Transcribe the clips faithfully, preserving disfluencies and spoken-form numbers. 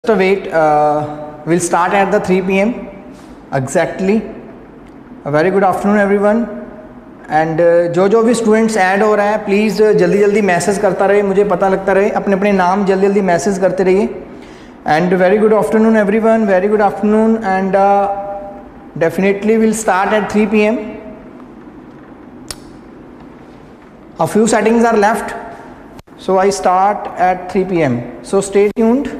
Just wait, uh, we'll start at the three p m exactly. A very good afternoon everyone. And uh, जो जो भी students add हो रहा है please uh, जल्दी जल्दी मैसेज करता रहे, मुझे पता लगता रहे, अपने अपने नाम जल्दी जल्दी मैसेज करते रहिए. And very good afternoon everyone, very good afternoon. And definitely will start at three p m. A few settings are left, so I start at three p m. So stay tuned.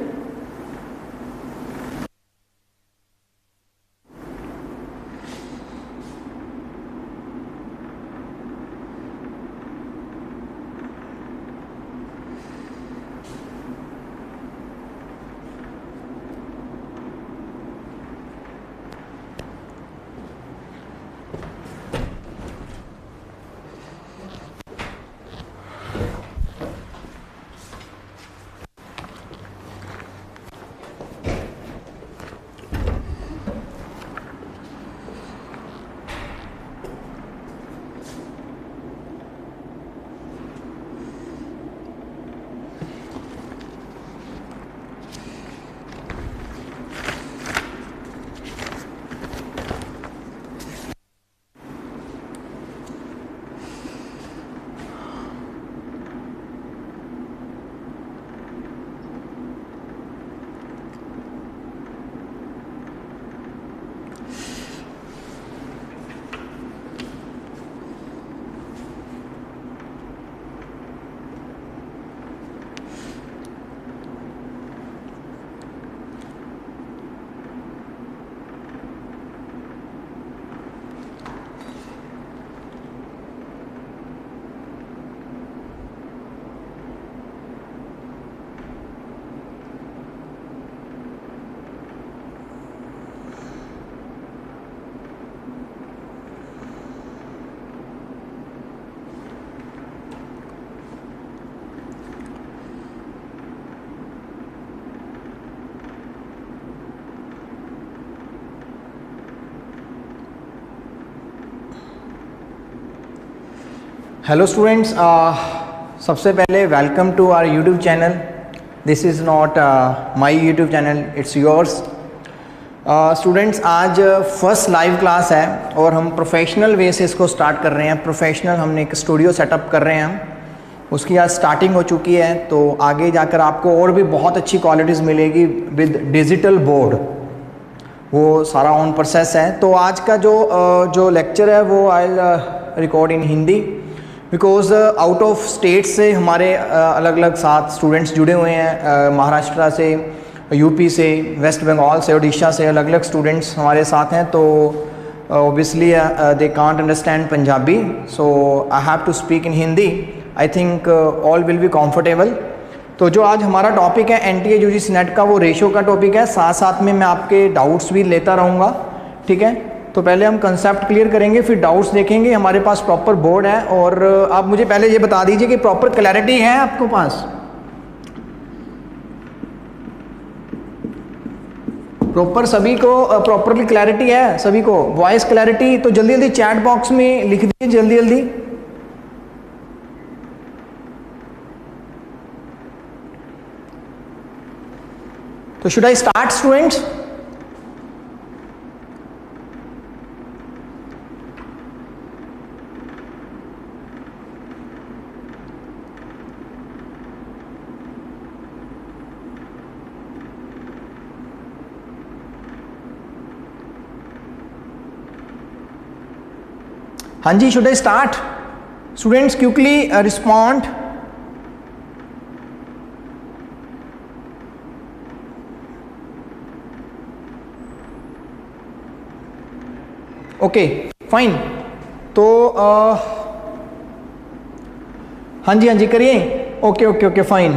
Hello students, सबसे पहले welcome to our YouTube channel. This is not my YouTube channel, it's yours. Students, आज first live class है और हम professional way से इसको start कर रहे हैं. प्रोफेशनल हमने एक स्टूडियो सेटअप कर रहे हैं हम, उसकी आज स्टार्टिंग हो चुकी है. तो आगे जाकर आपको और भी बहुत अच्छी क्वालिटीज़ मिलेगी विद डिजिटल बोर्ड, वो सारा ऑन प्रोसेस है. तो आज का जो uh, जो लेक्चर है वो I record in Hindi, because out of state से हमारे uh, अलग अलग सात स्टूडेंट्स जुड़े हुए हैं. uh, महाराष्ट्र से, यूपी से, वेस्ट बंगाल से, उड़ीसा से अलग अलग स्टूडेंट्स हमारे साथ हैं. तो obviously they can't understand Punjabi, so I have to speak in Hindi. I think all will be comfortable. तो जो आज हमारा टॉपिक है N T A U G C NET का, वो रेशो का टॉपिक है. साथ साथ में मैं आपके डाउट्स भी लेता रहूँगा, ठीक है. तो पहले हम कंसेप्ट क्लियर करेंगे, फिर डाउट्स देखेंगे. हमारे पास प्रॉपर बोर्ड है. और आप मुझे पहले ये बता दीजिए कि प्रॉपर क्लैरिटी है आपको पास, प्रॉपर सभी को प्रॉपरली क्लैरिटी है सभी को, वॉइस क्लैरिटी. तो जल्दी जल्दी चैट बॉक्स में लिख दीजिए जल्दी जल्दी. तो शुड आई स्टार्ट स्टूडेंट्स? हाँ जी, should I start? Students quickly respond. Okay fine. तो uh, हाँ जी हाँ जी करिए. Okay okay okay fine.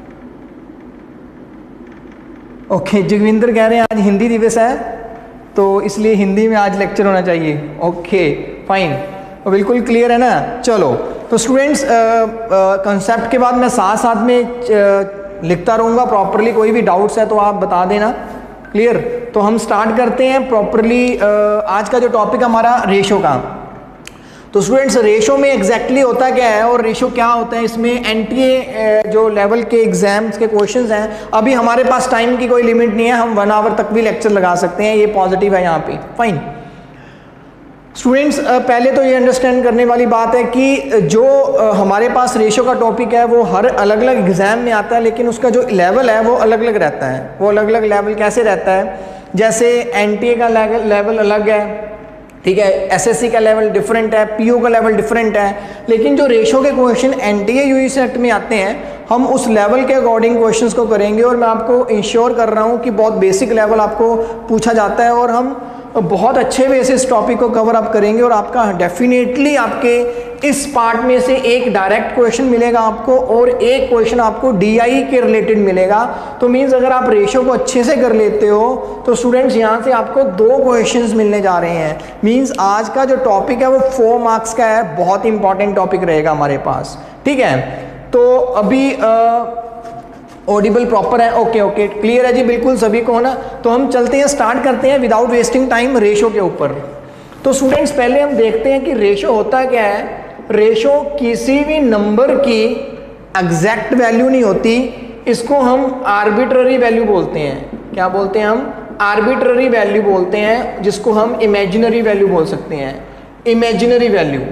Okay, Jagvinder कह रहे हैं आज हिंदी दिवस है तो इसलिए हिंदी में आज लेक्चर होना चाहिए. ओके फाइन, तो बिल्कुल क्लियर है ना. चलो, तो स्टूडेंट्स कंसेप्ट के बाद मैं साथ साथ में uh, लिखता रहूँगा प्रॉपरली. कोई भी डाउट्स है तो आप बता देना. क्लियर? तो हम स्टार्ट करते हैं प्रॉपरली. आज का जो टॉपिक हमारा रेशो का, तो स्टूडेंट्स रेशो में एग्जैक्टली होता क्या है और रेशो क्या होता है, इसमें एनटीए जो लेवल के एग्जाम्स के क्वेश्चंस हैं, अभी हमारे पास टाइम की कोई लिमिट नहीं है, हम वन आवर तक भी लेक्चर लगा सकते हैं, ये पॉजिटिव है यहाँ पे। फाइन स्टूडेंट्स, पहले तो ये अंडरस्टैंड करने वाली बात है कि जो हमारे पास रेशो का टॉपिक है वो हर अलग अलग एग्जाम में आता है, लेकिन उसका जो लेवल है वो अलग अलग रहता है। वो अलग अलग लेवल कैसे रहता है, जैसे एनटीए का लेवल अलग है, ठीक है, एसएससी का लेवल डिफरेंट है, पीओ का लेवल डिफरेंट है, लेकिन जो रेशो के क्वेश्चन एनटीए यूजी सेट में आते हैं हम उस लेवल के अकॉर्डिंग क्वेश्चंस को करेंगे। और मैं आपको इंश्योर कर रहा हूँ कि बहुत बेसिक लेवल आपको पूछा जाता है और हम बहुत अच्छे वे से इस टॉपिक को कवर अप करेंगे और आपका डेफिनेटली आपके इस पार्ट में से एक डायरेक्ट क्वेश्चन मिलेगा आपको और एक क्वेश्चन आपको डीआई के रिलेटेड मिलेगा। तो मींस अगर आप रेशो को अच्छे से कर लेते हो तो स्टूडेंट्स यहाँ से आपको दो क्वेश्चंस मिलने जा रहे हैं। मींस आज का जो टॉपिक है वो फोर मार्क्स का है, बहुत इंपॉर्टेंट टॉपिक रहेगा हमारे पास, ठीक है। तो अभी आ, ऑडिबल प्रॉपर है, ओके ओके क्लियर है जी बिल्कुल सभी को, है ना। तो हम चलते हैं, स्टार्ट करते हैं विदाउट वेस्टिंग टाइम रेशो के ऊपर। तो स्टूडेंट्स पहले हम देखते हैं कि रेशो होता क्या है। रेशो किसी भी नंबर की एग्जैक्ट वैल्यू नहीं होती, इसको हम आर्बिट्ररी वैल्यू बोलते हैं। क्या बोलते हैं हम? आर्बिट्ररी वैल्यू बोलते हैं, जिसको हम इमेजिनरी वैल्यू बोल सकते हैं। इमेजिनरी वैल्यू,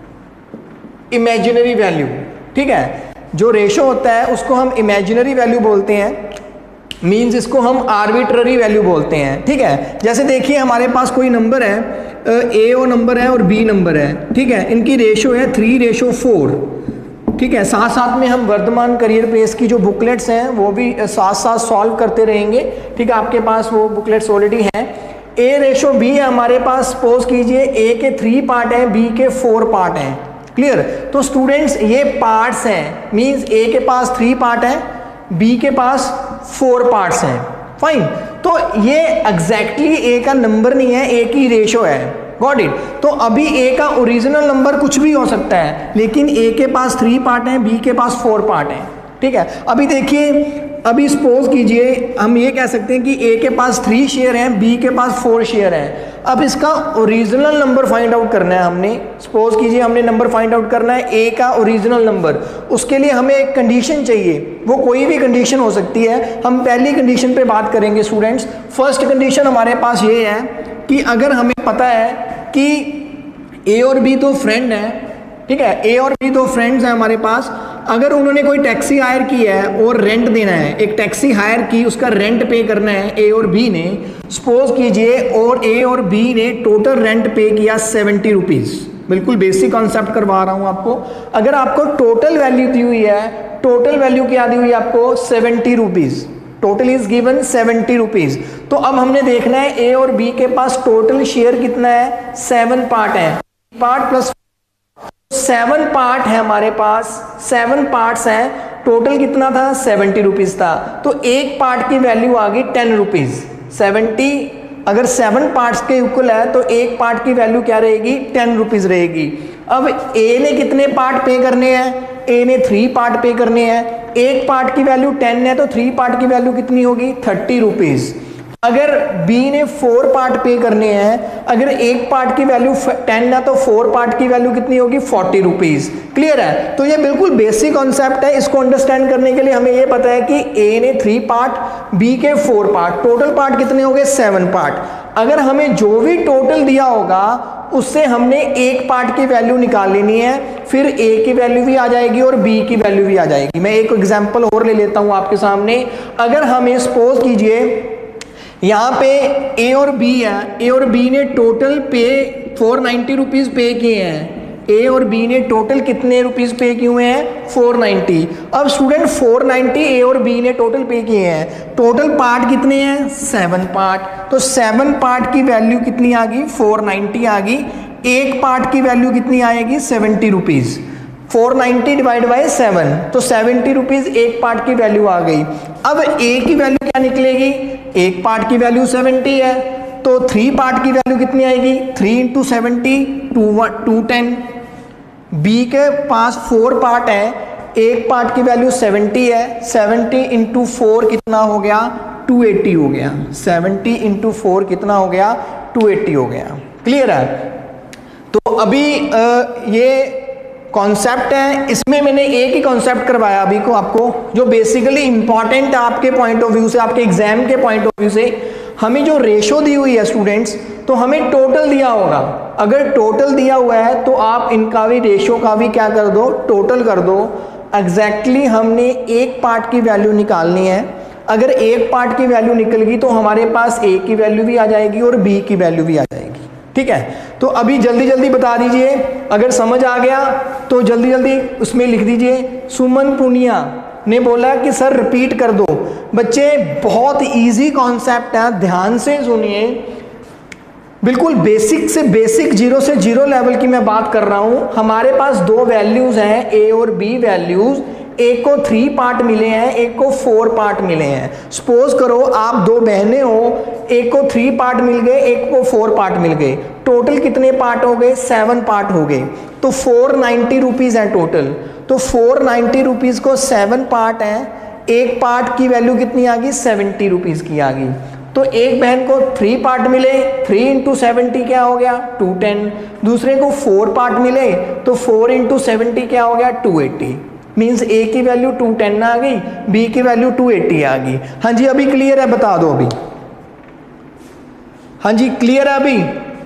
इमेजिनरी वैल्यू, ठीक है। जो रेशो होता है उसको हम इमेजिनरी वैल्यू बोलते हैं, मींस इसको हम आर्बिट्ररी वैल्यू बोलते हैं, ठीक है। जैसे देखिए हमारे पास कोई नंबर है, ए ओ नंबर है और बी नंबर है, ठीक है, इनकी रेशो है थ्री रेशो फोर, ठीक है। साथ साथ में हम वर्धमान करियर पेस की जो बुकलेट्स हैं वो भी साथ साथ सॉल्व करते रहेंगे, ठीक है। आपके पास वो बुकलेट्स ऑलरेडी हैं। ए रेशो बी है हमारे पास, सपोज कीजिए ए के थ्री पार्ट हैं, बी के फोर पार्ट हैं, क्लियर। तो स्टूडेंट्स ये पार्ट्स हैं, मींस ए के पास थ्री पार्ट है, बी के पास फोर पार्ट्स हैं, फाइन। तो ये एग्जैक्टली ए का नंबर नहीं है, ए की रेशो है, गॉट इट। तो अभी ए का ओरिजिनल नंबर कुछ भी हो सकता है, लेकिन ए के पास थ्री पार्ट हैं, बी के पास फोर पार्ट हैं, ठीक है। अभी देखिए, अभी सपोज कीजिए हम ये कह सकते हैं कि ए के पास थ्री शेयर हैं, बी के पास फोर शेयर हैं। अब इसका ओरिजिनल नंबर फाइंड आउट करना है हमने। सपोज कीजिए हमने नंबर फाइंड आउट करना है ए का ओरिजिनल नंबर, उसके लिए हमें एक कंडीशन चाहिए, वो कोई भी कंडीशन हो सकती है। हम पहली कंडीशन पे बात करेंगे स्टूडेंट्स। फर्स्ट कंडीशन हमारे पास ये है कि अगर हमें पता है कि ए और बी दो फ्रेंड हैं, ठीक है, ए और बी दो फ्रेंड्स हैं हमारे पास, अगर उन्होंने कोई टैक्सी हायर की है और रेंट देना है, एक टैक्सी हायर की उसका रेंट पे करना है ए और बी ने, सपोज कीजिए, और ए और बी ने टोटल रेंट पे किया सेवेंटी रुपीज़। बिल्कुल बेसिक कॉन्सेप्ट करवा रहा हूँ आपको। अगर आपको टोटल वैल्यू दी हुई है, टोटल वैल्यू क्या दी हुई है आपको? Seventy rupees, total is given seventy rupees. तो अब हमने देखना है ए और बी के पास टोटल शेयर कितना है, सेवन पार्ट है, पार्ट प्लस सेवन पार्ट है हमारे पास, सेवन पार्ट्स हैं, टोटल कितना था, सेवेंटी रुपीज था। तो एक पार्ट की वैल्यू आ गई टेन रुपीज। सेवेंटी अगर सेवन पार्ट्स के इक्वल है तो एक पार्ट की वैल्यू क्या रहेगी, टेन रुपीज रहेगी। अब ए ने कितने पार्ट पे करने हैं, ए ने थ्री पार्ट पे करने हैं, एक पार्ट की वैल्यू टेन है तो थ्री पार्ट की वैल्यू कितनी होगी, थर्टी रुपीज। अगर बी ने फोर पार्ट पे करने हैं, अगर एक पार्ट की वैल्यू टेन है तो फोर पार्ट की वैल्यू कितनी होगी, फोर्टी रुपीज। क्लियर है? तो ये बिल्कुल बेसिक कॉन्सेप्ट है। इसको अंडरस्टैंड करने के लिए हमें ये पता है कि ए ने थ्री पार्ट, बी के फोर पार्ट, टोटल पार्ट कितने हो गए, सेवन पार्ट। अगर हमें जो भी टोटल दिया होगा उससे हमने एक पार्ट की वैल्यू निकाल लेनी है, फिर ए की वैल्यू भी आ जाएगी और बी की वैल्यू भी आ जाएगी। मैं एक एग्जांपल और ले लेता हूं आपके सामने। अगर हमें सपोज कीजिए यहाँ पे ए और बी है, ए और बी ने टोटल पे फोर नाइन्टी रुपीज पे किए हैं। ए और बी ने टोटल कितने रुपीज पे किए हुए हैं, फोर नाइन्टी। अब स्टूडेंट फोर नाइन्टी ए और बी ने टोटल पे किए हैं, टोटल पार्ट कितने हैं, सेवन पार्ट। तो सेवन पार्ट की वैल्यू कितनी आ गई, फोर नाइन्टी आ गई। एक पार्ट की वैल्यू कितनी आएगी, seventy rupees. Four ninety divide by seven, तो सेवेंटी रुपीज एक पार्ट की वैल्यू आ गई। अब ए की वैल्यू क्या निकलेगी, एक पार्ट की वैल्यू सेवेंटी है तो थ्री पार्ट की वैल्यू कितनी आएगी, three into seventy, two two ten. B के पास फोर पार्ट है, एक पार्ट की वैल्यू सेवेंटी है, सेवेंटी इंटू फोर कितना हो गया, टू एटी हो गया। सेवेंटी इंटू फोर कितना हो गया, टू एटी हो गया। क्लियर है? तो अभी आ, ये कॉन्सेप्ट है, इसमें मैंने एक ही कॉन्सेप्ट करवाया अभी को आपको, जो बेसिकली इंपॉर्टेंट है आपके पॉइंट ऑफ व्यू से, आपके एग्जाम के पॉइंट ऑफ व्यू से। हमें जो रेशो दी हुई है स्टूडेंट्स, तो हमें टोटल दिया होगा। अगर टोटल दिया हुआ है तो आप इनका भी रेशो का भी क्या कर दो, टोटल कर दो। एग्जैक्टली हमने एक पार्ट की वैल्यू निकालनी है। अगर एक पार्ट की वैल्यू निकल गई तो हमारे पास ए की वैल्यू भी आ जाएगी और बी की वैल्यू भी आ जाएगी। ठीक है, तो अभी जल्दी जल्दी बता दीजिए, अगर समझ आ गया तो जल्दी जल्दी उसमें लिख दीजिए। सुमन पुनिया ने बोला कि सर रिपीट कर दो। बच्चे बहुत इजी कॉन्सेप्ट है, ध्यान से सुनिए, बिल्कुल बेसिक से बेसिक, जीरो से जीरो लेवल की मैं बात कर रहा हूं। हमारे पास दो वैल्यूज हैं, ए और बी वैल्यूज। एक को थ्री पार्ट मिले हैं, एक को फोर पार्ट मिले हैं। सपोज करो आप दो बहनें हो, एक को थ्री पार्ट मिल गए, एक को फोर पार्ट मिल गए। टोटल कितने पार्ट हो गए, सेवन पार्ट हो गए। तो फोर नाइन्टी रुपीज है टोटल। तो फोर नाइन्टी रुपीज को सेवन पार्ट है, एक पार्ट की वैल्यू कितनी आ गई, सेवेंटी रुपीज की आ गई। तो एक बहन को थ्री पार्ट मिले, थ्री इंटू सेवेंटी क्या हो गया, टू टेन। दूसरे को फोर पार्ट मिले तो फोर इंटू सेवेंटी क्या हो गया, टू एटी। मीन्स ए की वैल्यू टू टेन आ गई, बी की वैल्यू टू एटी आ गई। हाँ जी, अभी क्लियर है, बता दो अभी। हाँ जी क्लियर है अभी,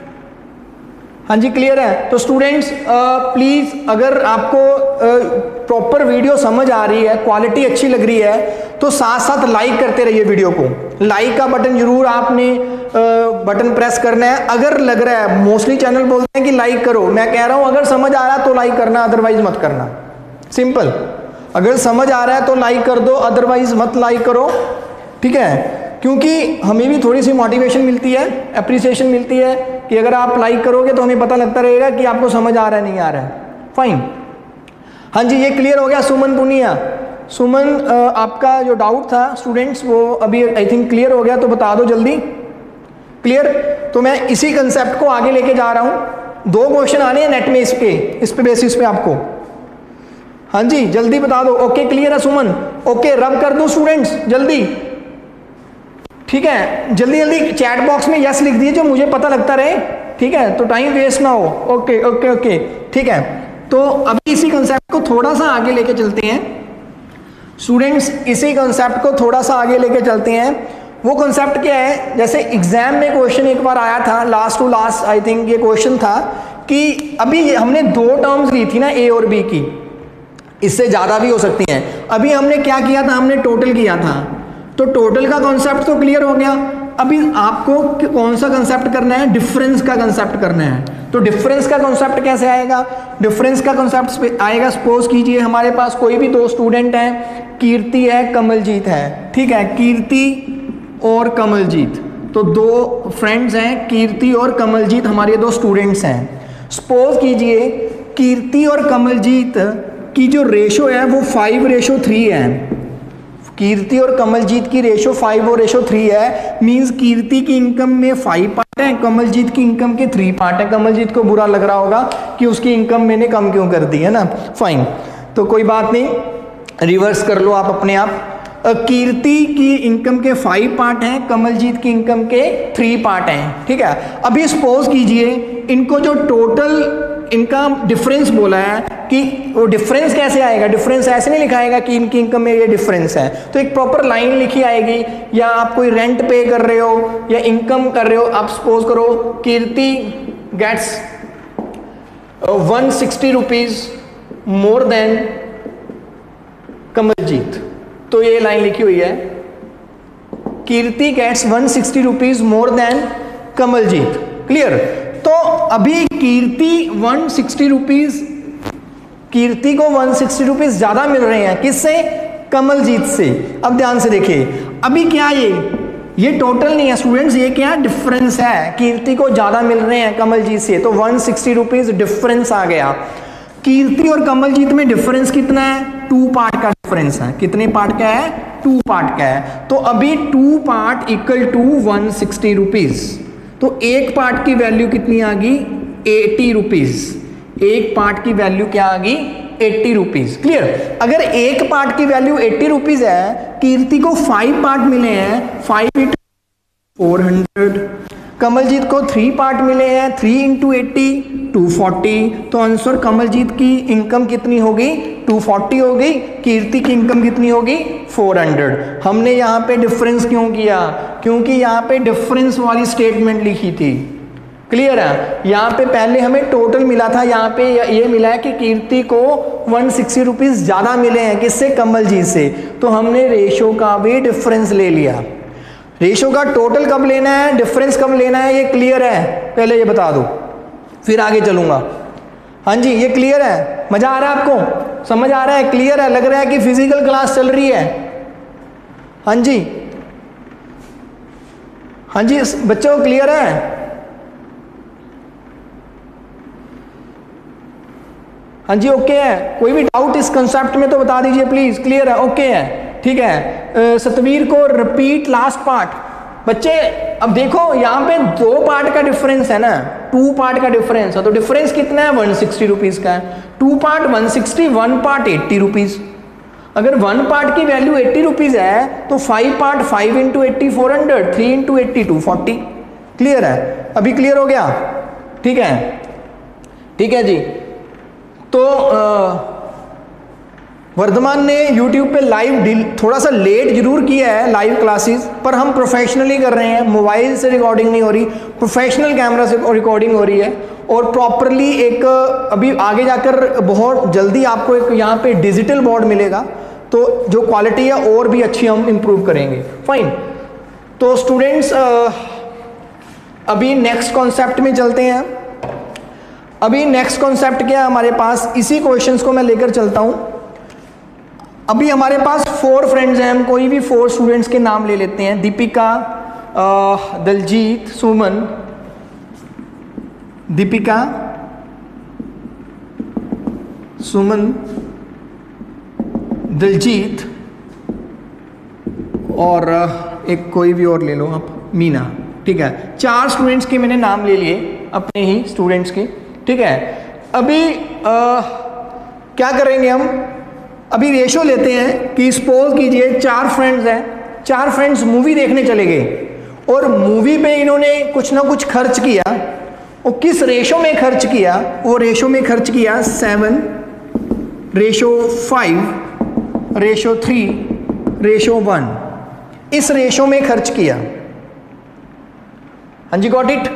हाँ जी क्लियर है। तो स्टूडेंट्स प्लीज, अगर आपको प्रॉपर वीडियो समझ आ रही है, क्वालिटी अच्छी लग रही है, तो साथ साथ लाइक करते रहिए वीडियो को। लाइक का बटन जरूर आपने बटन प्रेस करना है। अगर लग रहा है, मोस्टली चैनल बोलते हैं कि लाइक करो, मैं कह रहा हूं अगर समझ आ रहा है तो लाइक करना, अदरवाइज मत करना। सिंपल, अगर समझ आ रहा है तो लाइक कर दो, अदरवाइज मत लाइक करो। ठीक है, क्योंकि हमें भी थोड़ी सी मोटिवेशन मिलती है, अप्रिसिएशन मिलती है कि अगर आप लाइक करोगे तो हमें पता लगता रहेगा कि आपको समझ आ रहा है नहीं आ रहा है। फाइन, हाँ जी ये क्लियर हो गया। सुमन पुनिया, सुमन आपका जो डाउट था स्टूडेंट्स वो अभी आई थिंक क्लियर हो गया, तो बता दो जल्दी। क्लियर, तो मैं इसी कंसेप्ट को आगे लेके जा रहा हूं। दो क्वेश्चन आने हैं नेट में इसके, इस पे बेसिस पे आपको। हाँ जी जल्दी बता दो। ओके क्लियर है सुमन, ओके रब कर दो स्टूडेंट्स जल्दी। ठीक है, जल्दी जल्दी चैट बॉक्स में यस लिख दीजिए जो मुझे पता लगता रहे। ठीक है, तो टाइम वेस्ट ना हो। ओके ओके ओके ठीक है, तो अभी इसी कंसेप्ट को थोड़ा सा आगे लेके चलते हैं स्टूडेंट्स। इसी कंसेप्ट को थोड़ा सा आगे लेके चलते हैं। वो कंसेप्ट क्या है, जैसे एग्जाम में क्वेश्चन एक बार आया था, last to last I think ये क्वेश्चन था कि अभी हमने दो टर्म्स ली थी ना, ए और बी की, इससे ज्यादा भी हो सकती हैं। अभी हमने क्या किया था, हमने टोटल किया था। तो टोटल का कॉन्सेप्ट तो क्लियर हो गया। अभी आपको कौन सा कंसेप्ट करना है, डिफरेंस का कंसेप्ट करना है। तो डिफरेंस का कंसेप्ट कैसे आएगा, डिफरेंस का कंसेप्ट आएगा, सपोज कीजिए हमारे पास कोई भी दो स्टूडेंट हैं, कीर्ति है, कमलजीत है। ठीक है, कीर्ति और कमलजीत, तो दो फ्रेंड्स हैं, कीर्ति और कमलजीत हमारे दो स्टूडेंट्स हैं। सपोज कीजिए कीर्ति और कमलजीत की जो रेशो है वो फाइव रेशो थ्री है। कीर्ति और कमलजीत की रेशो फाइव और रेशो थ्री है। मींस कीर्ति की इनकम में फाइव पार्ट है, कमलजीत की इनकम के थ्री पार्ट है। कमलजीत को बुरा लग रहा होगा कि उसकी इनकम मैंने कम क्यों कर दी है ना। फाइन, तो कोई बात नहीं, रिवर्स कर लो आप अपने आप। कीर्ति की इनकम के फाइव पार्ट हैं, कमलजीत की इनकम के थ्री पार्ट हैं। ठीक है, अभी सपोज कीजिए इनको जो टोटल इनका डिफरेंस बोला है कि वो डिफरेंस कैसे आएगा, डिफरेंस ऐसे नहीं लिखाएगा कि इनकी इनकम में ये डिफरेंस है, तो एक प्रॉपर लाइन लिखी आएगी। या आप कोई रेंट पे कर रहे हो या इनकम कर रहे हो, आप सपोज करो Kirti gets one sixty rupees more than Kamaljeet, तो ये लाइन लिखी हुई है, Kirti gets one sixty rupees more than Kamaljeet. Clear, तो अभी Kirti one sixty rupees, Kirti को वन सिक्सटी रुपीज ज्यादा मिल रहे हैं, किससे, कमलजीत से। अब ध्यान से देखिए, अभी क्या ये ये टोटल नहीं है स्टूडेंट्स, ये क्या डिफरेंस है, कीर्ति को ज्यादा मिल रहे हैं कमलजीत से, तो वन सिक्सटी रुपीज डिफरेंस आ गया। कीर्ति और कमलजीत में डिफरेंस कितना है, टू पार्ट का डिफरेंस है। कितने पार्ट का है, टू पार्ट का है। तो अभी two part equal to one sixty rupees, तो एक पार्ट की वैल्यू कितनी आ गई, एटी रुपीज। एक पार्ट की वैल्यू क्या आ गई, एट्टी रुपीज। क्लियर, अगर एक पार्ट की वैल्यू एट्टी रुपीज है, कीर्ति को फाइव पार्ट मिले हैं, five into four hundred, Kamaljeet को थ्री पार्ट मिले हैं, three into eighty two forty, तो आंसर कमलजीत की इनकम कितनी होगी, टू फोर्टी होगी। कीर्ति की इनकम कितनी होगी, फोर हंड्रेड। हमने यहाँ पे डिफरेंस क्यों किया, क्योंकि यहाँ पे डिफरेंस वाली स्टेटमेंट लिखी थी। क्लियर है, यहाँ पे पहले हमें टोटल मिला था, यहाँ पे ये मिला है कि कीर्ति को वन सिक्सटी रुपीज ज्यादा मिले हैं, किससे, कमलजीत से, तो हमने रेशो का भी डिफरेंस ले लिया। रेशो का टोटल कब लेना है, डिफरेंस कब लेना है, ये क्लियर है, पहले ये बता दो फिर आगे चलूंगा। हाँ जी, ये क्लियर है, मजा आ रहा है आपको, समझ आ रहा है, क्लियर है, लग रहा है कि फिजिकल क्लास चल रही है। हाँ जी, हाँ जी बच्चों क्लियर है। हाँ जी ओके है, कोई भी डाउट इस कंसेप्ट में तो बता दीजिए प्लीज। क्लियर है, ओके है, ठीक है। सतवीर को रिपीट लास्ट पार्ट। बच्चे अब देखो यहाँ पे दो पार्ट का डिफरेंस है ना, टू पार्ट का डिफरेंस है, तो डिफरेंस कितना है, वन सिक्सटी रुपीज का है। Two part one sixty, one part eighty rupees. अगर वन पार्ट की वैल्यू एट्टी रुपीज है तो five part five into eighty four hundred, three into eighty two forty. Clear है, अभी क्लियर हो गया, ठीक है, ठीक है जी। तो आ, वर्धमान ने YouTube पे लाइव थोड़ा सा लेट जरूर किया है लाइव क्लासेस, पर हम प्रोफेशनली कर रहे हैं, मोबाइल से रिकॉर्डिंग नहीं हो रही, प्रोफेशनल कैमरा से रिकॉर्डिंग हो रही है, और प्रॉपरली एक अभी आगे जाकर बहुत जल्दी आपको एक यहाँ पे डिजिटल बोर्ड मिलेगा, तो जो क्वालिटी है और भी अच्छी हम इम्प्रूव करेंगे। फाइन, तो स्टूडेंट्स अभी नेक्स्ट कॉन्सेप्ट में चलते हैं। अभी नेक्स्ट कॉन्सेप्ट क्या है हमारे पास, इसी क्वेश्चंस को मैं लेकर चलता हूं। अभी हमारे पास फोर फ्रेंड्स हैं, हम कोई भी फोर स्टूडेंट्स के नाम ले लेते हैं। दीपिका, दलजीत, सुमन, दीपिका, सुमन, दलजीत, और एक कोई भी और ले लो आप, मीना। ठीक है, चार स्टूडेंट्स के मैंने नाम ले लिए, अपने ही स्टूडेंट्स के। ठीक है, अभी आ, क्या करेंगे हम, अभी रेशो लेते हैं कि सपोज कीजिए चार फ्रेंड्स हैं, चार फ्रेंड्स मूवी देखने चले गए और मूवी पे इन्होंने कुछ ना कुछ खर्च किया, और किस रेशो में खर्च किया, वो रेशो में खर्च किया seven ratio five ratio three ratio one, इस रेशो में खर्च किया। हाँ जी, गॉट इट,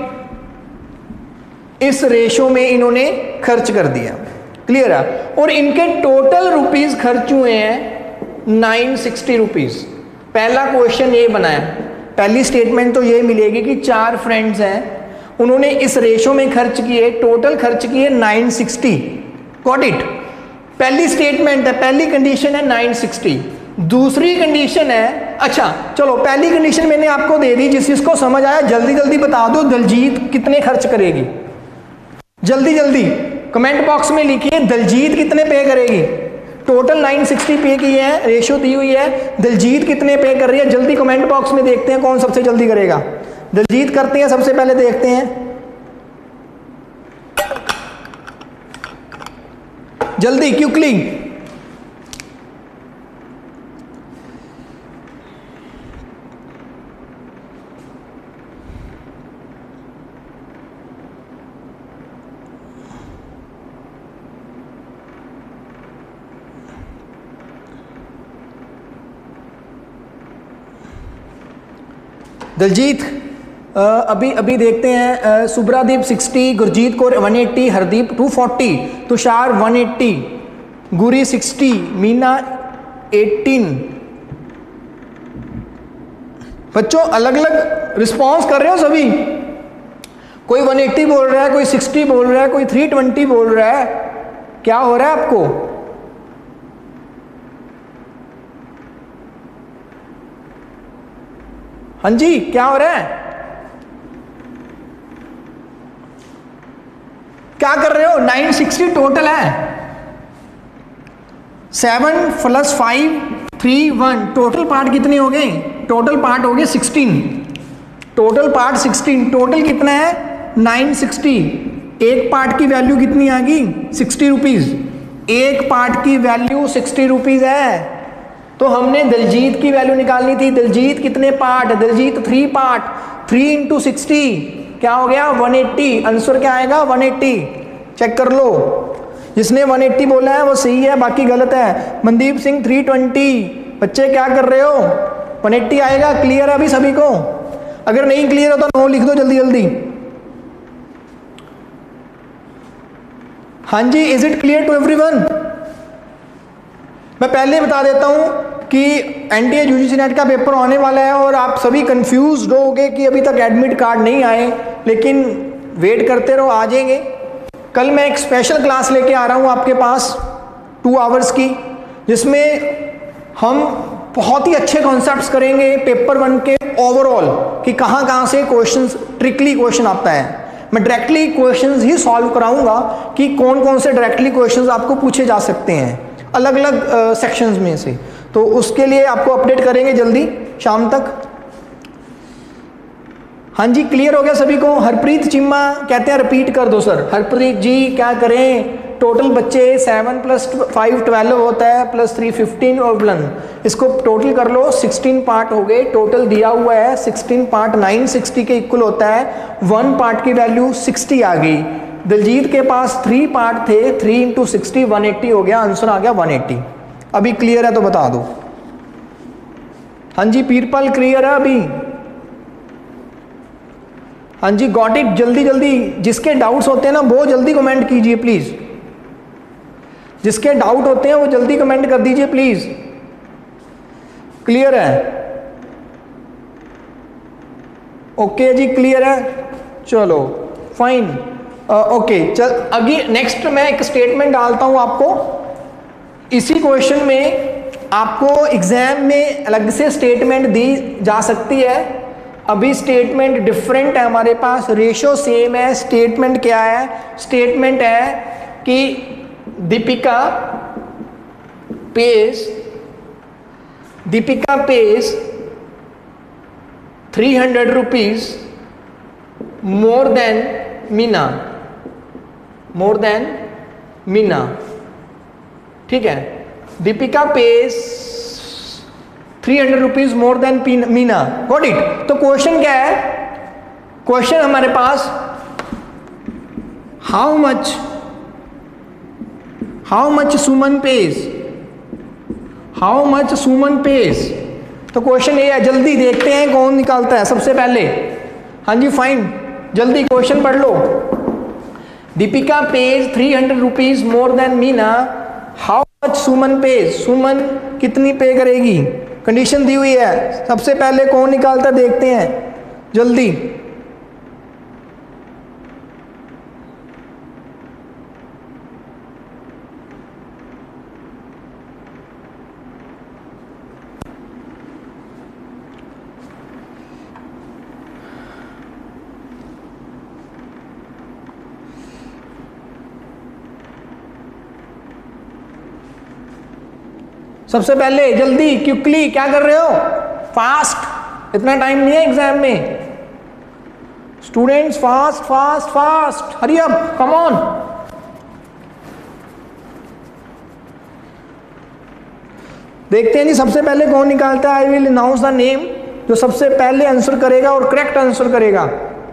इस रेशो में इन्होंने खर्च कर दिया। क्लियर है, और इनके टोटल रुपीस खर्च हुए हैं नाइन सिक्सटी रुपीज। पहला क्वेश्चन ये बनाया, पहली स्टेटमेंट तो ये मिलेगी कि चार फ्रेंड्स हैं, उन्होंने इस रेशो में खर्च किए, टोटल खर्च किए नाइन सिक्सटी। गॉट इट, पहली स्टेटमेंट है, पहली कंडीशन है नाइन सिक्सटी। दूसरी कंडीशन है, अच्छा चलो पहली कंडीशन मैंने आपको दे दी, जिस जिसको समझ आया जल्दी जल्दी बता दो, दलजीत कितने खर्च करेगी, जल्दी जल्दी कमेंट बॉक्स में लिखिए दलजीत कितने पे करेगी। टोटल नाइन सिक्सटी पे की है, रेशो दी हुई है, दलजीत कितने पे कर रही है, जल्दी कमेंट बॉक्स में देखते हैं कौन सबसे जल्दी करेगा। दलजीत करते हैं सबसे पहले, देखते हैं जल्दी क्विकली। दलजीत अभी अभी देखते हैं, सुब्रादीप सिक्सटी, गुरजीत को one eighty, Hardeep two forty, Tushar one eighty, Guri sixty, Meena eighteen. बच्चों अलग अलग रिस्पॉन्स कर रहे हो सभी, कोई वन एट्टी बोल रहा है, कोई सिक्सटी बोल रहा है, कोई थ्री ट्वेंटी बोल रहा है, क्या हो रहा है आपको? हाँ जी, क्या हो रहा है, क्या कर रहे हो? नाइन सिक्सटी टोटल है, seven plus five three one, total part कितने हो गए? टोटल पार्ट हो गए sixteen, total part sixteen, total कितना है नाइन सिक्सटी। एक पार्ट की वैल्यू कितनी आ गई? सिक्सटी रुपीज, एक पार्ट की वैल्यू सिक्सटी रुपीज है। तो हमने दिलजीत की वैल्यू निकालनी थी। दिलजीत कितने part? Diljeet three part, three into sixty क्या हो गया? One eighty. आंसर क्या आएगा? One eighty. चेक कर लो, जिसने वन एट्टी बोला है वो सही है, बाकी गलत है। Mandeep Singh three twenty. बच्चे क्या कर रहे हो? वन एट्टी आएगा। क्लियर है अभी सभी को? अगर नहीं क्लियर हो तो नो लिख दो जल्दी जल्दी। हाँ जी, is it clear to everyone? मैं पहले बता देता हूं कि एनटीए यूजीसी नेट का पेपर आने वाला है और आप सभी कंफ्यूज होगे कि अभी तक एडमिट कार्ड नहीं आए, लेकिन वेट करते रहो, आ जाएंगे। कल मैं एक स्पेशल क्लास लेके आ रहा हूं आपके पास टू आवर्स की, जिसमें हम बहुत ही अच्छे कॉन्सेप्ट्स करेंगे पेपर वन के ओवरऑल, कि कहाँ कहाँ से क्वेश्चंस, ट्रिकली क्वेश्चन आता है। मैं डायरेक्टली क्वेश्चंस ही सॉल्व कराऊंगा कि कौन कौन से डायरेक्टली क्वेश्चंस आपको पूछे जा सकते हैं अलग अलग सेक्शंस में से। तो उसके लिए आपको अपडेट करेंगे जल्दी शाम तक। हाँ जी, क्लियर हो गया सभी को? हरप्रीत चिम्मा कहते हैं रिपीट कर दो सर। हरप्रीत जी क्या करें? टोटल बच्चे सेवन प्लस फाइव ट्वेल्व होता है, प्लस थ्री फिफ्टीन और वन, इसको टोटल कर लो, सिक्सटीन पार्ट हो गए। टोटल दिया हुआ है सिक्सटीन पार्ट नाइन सिक्सटी के इक्वल होता है। वन पार्ट की वैल्यू सिक्सटी आ गई। दिलजीत के पास थ्री पार्ट थे, three into sixty one eighty हो गया। आंसर आ गया वन एट्टी। अभी क्लियर है तो बता दो। हाँ जी, पीरपल क्लियर है अभी? हाँ जी, गॉट इट। जल्दी जल्दी जिसके डाउट्स होते हैं ना वो जल्दी कमेंट कीजिए प्लीज। जिसके डाउट होते हैं वो जल्दी कमेंट कर दीजिए प्लीज। क्लियर है? ओके जी, क्लियर है। चलो फाइन, ओके। चल अभी नेक्स्ट मैं एक स्टेटमेंट डालता हूं आपको। इसी क्वेश्चन में आपको एग्जाम में अलग से स्टेटमेंट दी जा सकती है। अभी स्टेटमेंट डिफरेंट है हमारे पास, रेशो सेम है। स्टेटमेंट क्या है? स्टेटमेंट है कि Deepika pays Deepika pays three hundred rupees more than Meena more than Meena ठीक है। Deepika pays three hundred rupees more than Meena. Got it? तो क्वेश्चन क्या है? क्वेश्चन हमारे पास how much how much Suman pays how much Suman pays. तो क्वेश्चन ये है, जल्दी देखते हैं कौन निकालता है सबसे पहले। हाँ जी फाइन, जल्दी क्वेश्चन पढ़ लो। Deepika pays three hundred rupees more than Meena, how much Suman pays. Suman कितनी पे करेगी? कंडीशन दी हुई है। सबसे पहले कौन निकालता देखते हैं जल्दी। सबसे पहले जल्दी क्विकली, क्या कर रहे हो? फास्ट, इतना टाइम नहीं है एग्जाम में। Students fast fast fast, hurry up, come on. देखते हैं जी सबसे पहले कौन निकालता है। I will announce the name. जो सबसे पहले आंसर करेगा और करेक्ट आंसर करेगा,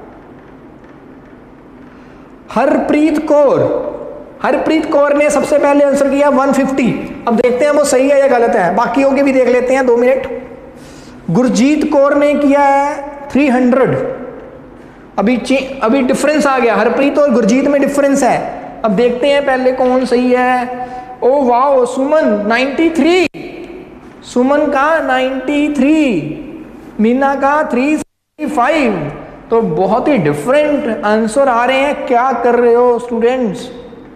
हरप्रीत कौर। हरप्रीत कौर ने सबसे पहले आंसर किया वन फिफ्टी। अब देखते हैं वो सही है या गलत है, बाकियों के भी देख लेते हैं, दो मिनट। गुरजीत कौर ने किया है थ्री हंड्रेड। अभी अभी डिफरेंस आ गया, हरप्रीत और गुरजीत में डिफरेंस है। अब देखते हैं पहले कौन सही है। Oh wow, Suman ninety three, Suman का नाइन्टी थ्री, मीना का थ्री फाइव। तो बहुत ही डिफरेंट आंसर आ रहे हैं। क्या कर रहे हो स्टूडेंट्स?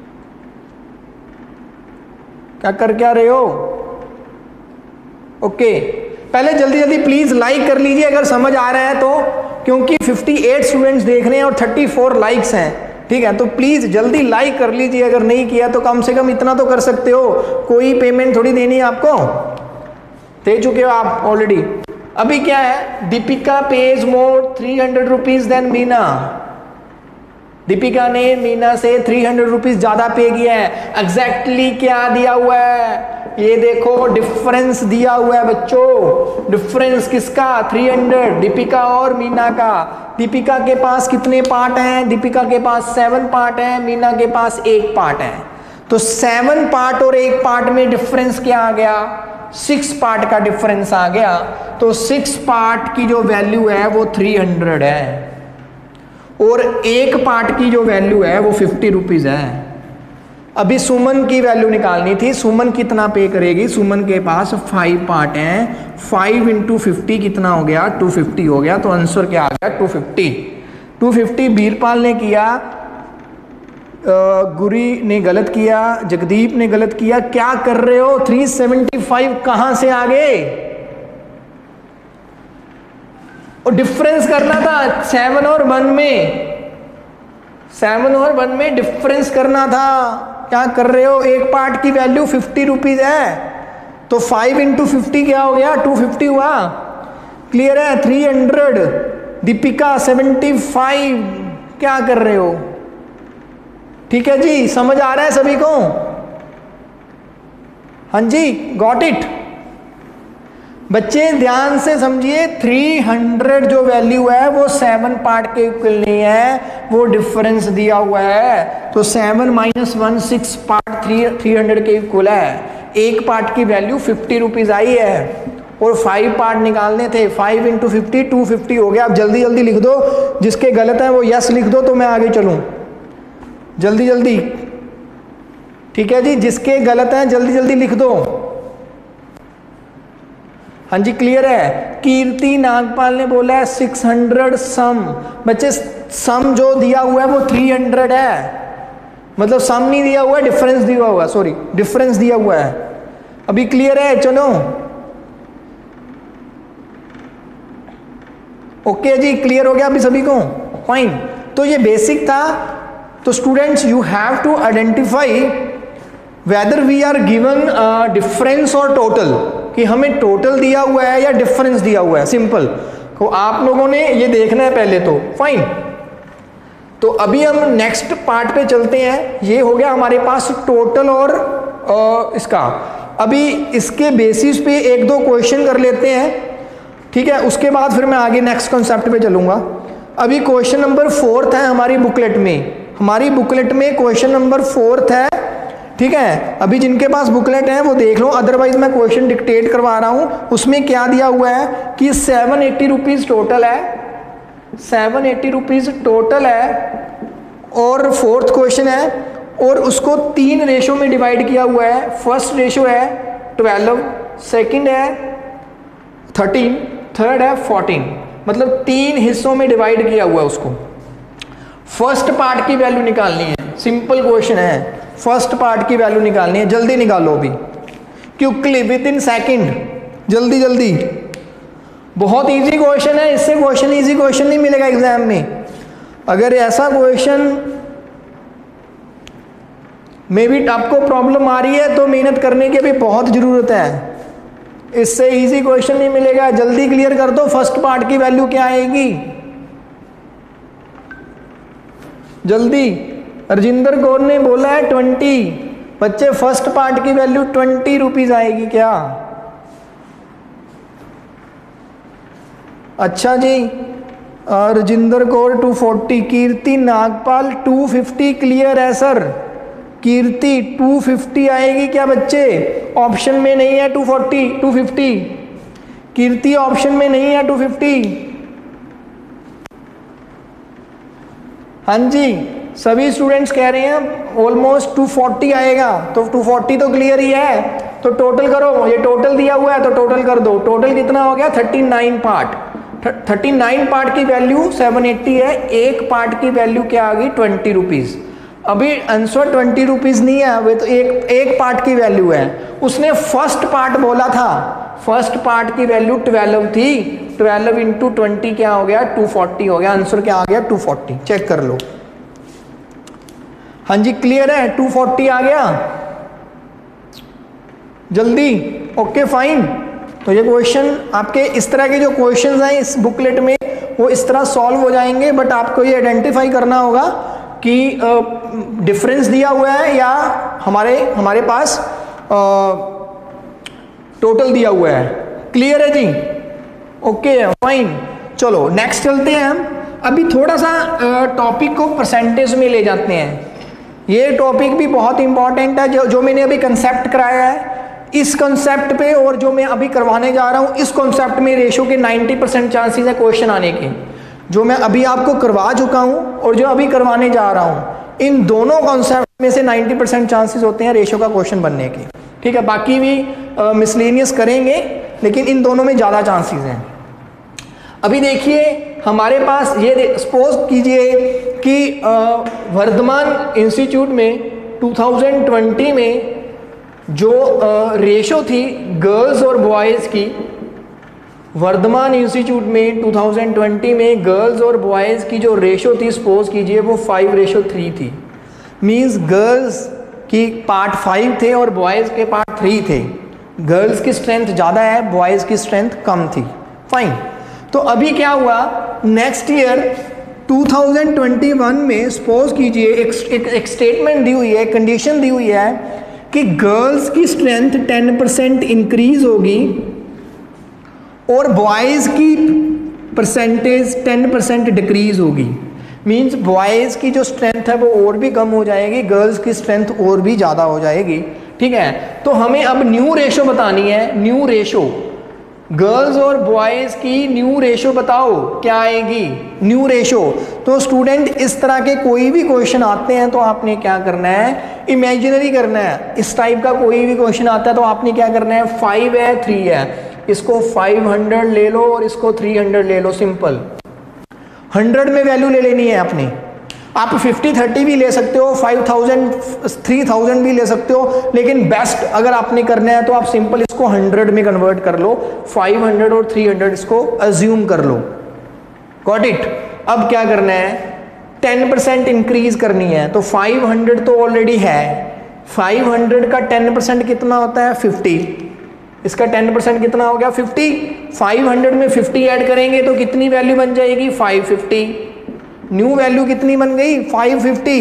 क्या कर क्या रहे हो? ओके, पहले जल्दी जल्दी प्लीज लाइक कर लीजिए अगर समझ आ रहा है तो, क्योंकि अट्ठावन स्टूडेंट्स देख रहे हैं और चौंतीस लाइक्स हैं। ठीक है, तो प्लीज जल्दी लाइक कर लीजिए। अगर नहीं किया तो कम से कम इतना तो कर सकते हो, कोई पेमेंट थोड़ी देनी है आपको, दे चुके हो आप ऑलरेडी। अभी क्या है? Deepika pays more three hundred rupees than Meena. Deepika ने मीना से थ्री हंड्रेड रुपीज ज्यादा पे किया है। एग्जैक्टली क्या दिया हुआ है? ये देखो डिफरेंस दिया हुआ है बच्चों, डिफरेंस किसका, थ्री हंड्रेड, दीपिका और मीना का। दीपिका के पास कितने पार्ट हैं, दीपिका के पास सेवन पार्ट हैं, मीना के पास एक पार्ट है। तो सेवन पार्ट और एक पार्ट में डिफरेंस क्या आ गया, सिक्स पार्ट का डिफरेंस आ गया। तो सिक्स पार्ट की जो वैल्यू है वो थ्री हंड्रेड है और एक पार्ट की जो वैल्यू है वो फिफ्टी रुपीज है। अभी सुमन की वैल्यू निकालनी थी, सुमन कितना पे करेगी, सुमन के पास फाइव पार्ट हैं, फाइव इंटू फिफ्टी कितना हो गया, टू फिफ्टी हो गया। तो आंसर क्या आ गया, two fifty. Two fifty Birpal ने किया, गुरी ने गलत किया, जगदीप ने गलत किया। क्या कर रहे हो, थ्री सेवेंटी फाइव कहां से आ गए, और डिफरेंस करना था सेवन और वन में, सेवन और वन में डिफरेंस करना था। क्या कर रहे हो, एक पार्ट की वैल्यू फिफ्टी रुपीज है तो फाइव इंटू फिफ्टी क्या हो गया, टू फिफ्टी हुआ। क्लियर है, three hundred, Deepika seventy five. क्या कर रहे हो, ठीक है जी, समझ आ रहा है सभी को, हाँ जी, गॉट इट। बच्चे ध्यान से समझिए, थ्री हंड्रेड जो वैल्यू है वो सेवन पार्ट के इक्वल नहीं है, वो डिफरेंस दिया हुआ है। तो seven minus one, six part three three hundred के इक्वल है। एक पार्ट की वैल्यू फिफ्टी रुपीज आई है और फाइव पार्ट निकालने थे, five into fifty, two fifty हो गया। आप जल्दी जल्दी लिख दो, जिसके गलत है वो यस लिख दो तो मैं आगे चलूं, जल्दी जल्दी, ठीक है जी, जिसके गलत है जल्दी जल्दी लिख दो। हाँ जी, क्लियर है। कीर्ति नागपाल ने बोला है सिक्स हंड्रेड सम। बच्चे सम जो दिया हुआ है वो थ्री हंड्रेड है, मतलब सम नहीं दिया हुआ है, डिफरेंस दिया हुआ है, सॉरी डिफरेंस दिया हुआ है। अभी क्लियर है, चलो ओके जी, क्लियर हो गया अभी सभी को, फाइन। तो ये बेसिक था। तो students you have to identify whether we are given difference और टोटल, कि हमें टोटल दिया हुआ है या डिफरेंस दिया हुआ है, सिंपल। तो आप लोगों ने ये देखना है पहले तो, फाइन। तो अभी हम नेक्स्ट पार्ट पे चलते हैं। ये हो गया हमारे पास टोटल और uh, इसका। अभी इसके बेसिस पे एक दो क्वेश्चन कर लेते हैं, ठीक है, उसके बाद फिर मैं आगे नेक्स्ट कॉन्सेप्ट पे चलूंगा। अभी क्वेश्चन नंबर फोर्थ है हमारी बुकलेट में, हमारी बुकलेट में क्वेश्चन नंबर फोर्थ है, ठीक है। अभी जिनके पास बुकलेट है वो देख लो, अदरवाइज मैं क्वेश्चन डिक्टेट करवा रहा हूं। उसमें क्या दिया हुआ है कि सेवन एट्टी रुपीज टोटल है, सेवन एट्टी रुपीज टोटल है, और फोर्थ क्वेश्चन है, और उसको तीन रेशो में डिवाइड किया हुआ है। फर्स्ट रेशो है ट्वेल्व, सेकंड है थर्टीन, थर्ड है फोर्टीन, मतलब तीन हिस्सों में डिवाइड किया हुआ है उसको। फर्स्ट पार्ट की वैल्यू निकालनी है, सिंपल क्वेश्चन है, फर्स्ट पार्ट की वैल्यू निकालनी है, जल्दी निकालो अभी, क्विकली विद इन सेकेंड, जल्दी जल्दी। बहुत इजी क्वेश्चन है, इससे क्वेश्चन इजी क्वेश्चन नहीं मिलेगा एग्जाम में। अगर ऐसा क्वेश्चन में भी आपको प्रॉब्लम आ रही है तो मेहनत करने की भी बहुत जरूरत है, इससे इजी क्वेश्चन नहीं मिलेगा। जल्दी क्लियर कर दो, फर्स्ट पार्ट की वैल्यू क्या आएगी, जल्दी। रजिंदर कौर ने बोला है ट्वेंटी, बच्चे फर्स्ट पार्ट की वैल्यू ट्वेंटी रुपीज आएगी क्या? अच्छा जी, Rajinder Kaur two forty, Kirti Nagpal two fifty, clear है सर। कीर्ति टू फिफ्टी आएगी क्या बच्चे? ऑप्शन में नहीं है two forty, two fifty. Kirti option में नहीं है टू फिफ्टी। हाँ जी, सभी स्टूडेंट्स कह रहे हैं ऑलमोस्ट टू फोर्टी आएगा, तो टू फोर्टी तो क्लियर ही है। तो टोटल करो, ये टोटल दिया हुआ है तो टोटल कर दो। टोटल कितना हो गया? Thirty nine part. Thirty nine part की वैल्यू सेवन एट्टी है, एक पार्ट की वैल्यू क्या आ गई? Twenty rupees. अभी आंसर ट्वेंटी रुपीज नहीं है, वे तो एक एक पार्ट की वैल्यू है। उसने फर्स्ट पार्ट बोला था, फर्स्ट पार्ट की वैल्यू ट्वेल्व थी, ट्वेल्व इंटू ट्वेंटी क्या हो गया? टू फोर्टी हो गया। आंसर क्या आ गया? To forty. चेक कर लो। हाँ जी, क्लियर है, टू फोर्टी आ गया। जल्दी, ओके फाइन। तो ये क्वेश्चन आपके इस तरह के जो क्वेश्चंस हैं इस बुकलेट में वो इस तरह सॉल्व हो जाएंगे, बट आपको ये आइडेंटिफाई करना होगा कि डिफरेंस दिया हुआ है या हमारे हमारे पास टोटल दिया हुआ है। क्लियर है जी? Okay fine. चलो नेक्स्ट चलते हैं हम। अभी थोड़ा सा टॉपिक को परसेंटेज में ले जाते हैं। ये टॉपिक भी बहुत इंपॉर्टेंट है, जो जो मैंने अभी कंसेप्ट कराया है इस कंसेप्ट पे, और जो मैं अभी करवाने जा रहा हूँ इस कंसेप्ट में रेशो के नब्बे परसेंट चांसेस है क्वेश्चन आने के। जो मैं अभी आपको करवा चुका हूँ और जो अभी करवाने जा रहा हूँ, इन दोनों कॉन्सेप्ट में से नब्बे परसेंट चांसेस होते हैं रेशो का क्वेश्चन बनने के। ठीक है, बाकी भी मिसलेनियस करेंगे, लेकिन इन दोनों में ज़्यादा चांसेस हैं। अभी देखिए हमारे पास ये सपोज कीजिए कि वर्धमान इंस्टीट्यूट में दो हज़ार बीस में जो रेशो थी गर्ल्स और बॉयज़ की, वर्धमान इंस्टीट्यूट में दो हज़ार बीस में गर्ल्स और बॉयज़ की जो रेशो थी सपोज कीजिए वो फाइव रेशो थ्री थी। मींस गर्ल्स की पार्ट फाइव थे और बॉयज़ के पार्ट थ्री थे। गर्ल्स की स्ट्रेंथ ज़्यादा है, बॉयज़ की स्ट्रेंथ कम थी। फाइन। तो अभी क्या हुआ, नेक्स्ट ईयर दो हज़ार इक्कीस में सपोज कीजिए एक, एक, एक स्टेटमेंट दी हुई है, कंडीशन दी हुई है कि गर्ल्स की स्ट्रेंथ टेन परसेंट इंक्रीज होगी और बॉयज़ की परसेंटेज टेन परसेंट डिक्रीज होगी। मींस बॉयज़ की जो स्ट्रेंथ है वो और भी कम हो जाएगी, गर्ल्स की स्ट्रेंथ और भी ज़्यादा हो जाएगी। ठीक है, तो हमें अब न्यू रेशो बतानी है। न्यू रेशो गर्ल्स और बॉयज़ की न्यू रेशो बताओ क्या आएगी, न्यू रेशो। तो स्टूडेंट इस तरह के कोई भी क्वेश्चन आते हैं तो आपने क्या करना है, इमेजिनरी करना है। इस टाइप का कोई भी क्वेश्चन आता है तो आपने क्या करना है, फाइव है थ्री है, इसको फाइव हंड्रेड ले लो और इसको थ्री हंड्रेड ले लो। सिंपल, हंड्रेड में वैल्यू ले लेनी है आपने। आप फिफ्टी थर्टी भी ले सकते हो, फाइव थाउजेंड थ्री थाउजेंड भी ले सकते हो, लेकिन बेस्ट अगर आपने करना है तो आप सिंपल इसको हंड्रेड में कन्वर्ट कर लो। फाइव हंड्रेड और थ्री हंड्रेड इसको अज्यूम कर लो। Got it. अब क्या करना है, टेन परसेंट इंक्रीज करनी है। तो फाइव हंड्रेड तो ऑलरेडी है, फाइव हंड्रेड का टेन परसेंट कितना होता है, फिफ्टी। इसका टेन परसेंट कितना हो गया, फिफ्टी। फाइव हंड्रेड में फिफ्टी ऐड करेंगे तो कितनी वैल्यू बन जाएगी, फाइव फिफ्टी। न्यू वैल्यू कितनी बन गई, फाइव फिफ्टी।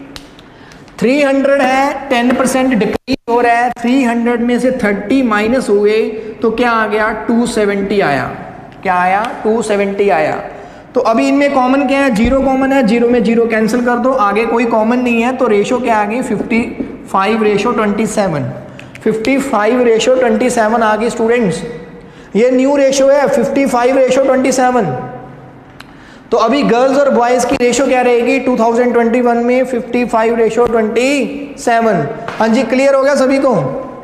थ्री हंड्रेड है, टेन परसेंट डिक्रीज हो रहा है, थ्री हंड्रेड में से थर्टी माइनस हुए तो क्या आ गया, टू सेवेंटी आया। क्या आया, टू सेवेंटी आया। तो अभी इनमें कॉमन क्या है, जीरो कॉमन है, जीरो में जीरो कैंसिल कर दो, आगे कोई कॉमन नहीं है। तो रेशो क्या आ गई, fifty five ratio twenty seven. Fifty five ratio twenty seven आ गई स्टूडेंट्स। ये न्यू रेशो है, fifty five ratio twenty seven. तो अभी गर्ल्स और बॉयज़ की रेशो क्या रहेगी दो हज़ार इक्कीस में, fifty five ratio twenty seven. हाँ जी, क्लियर हो गया सभी को?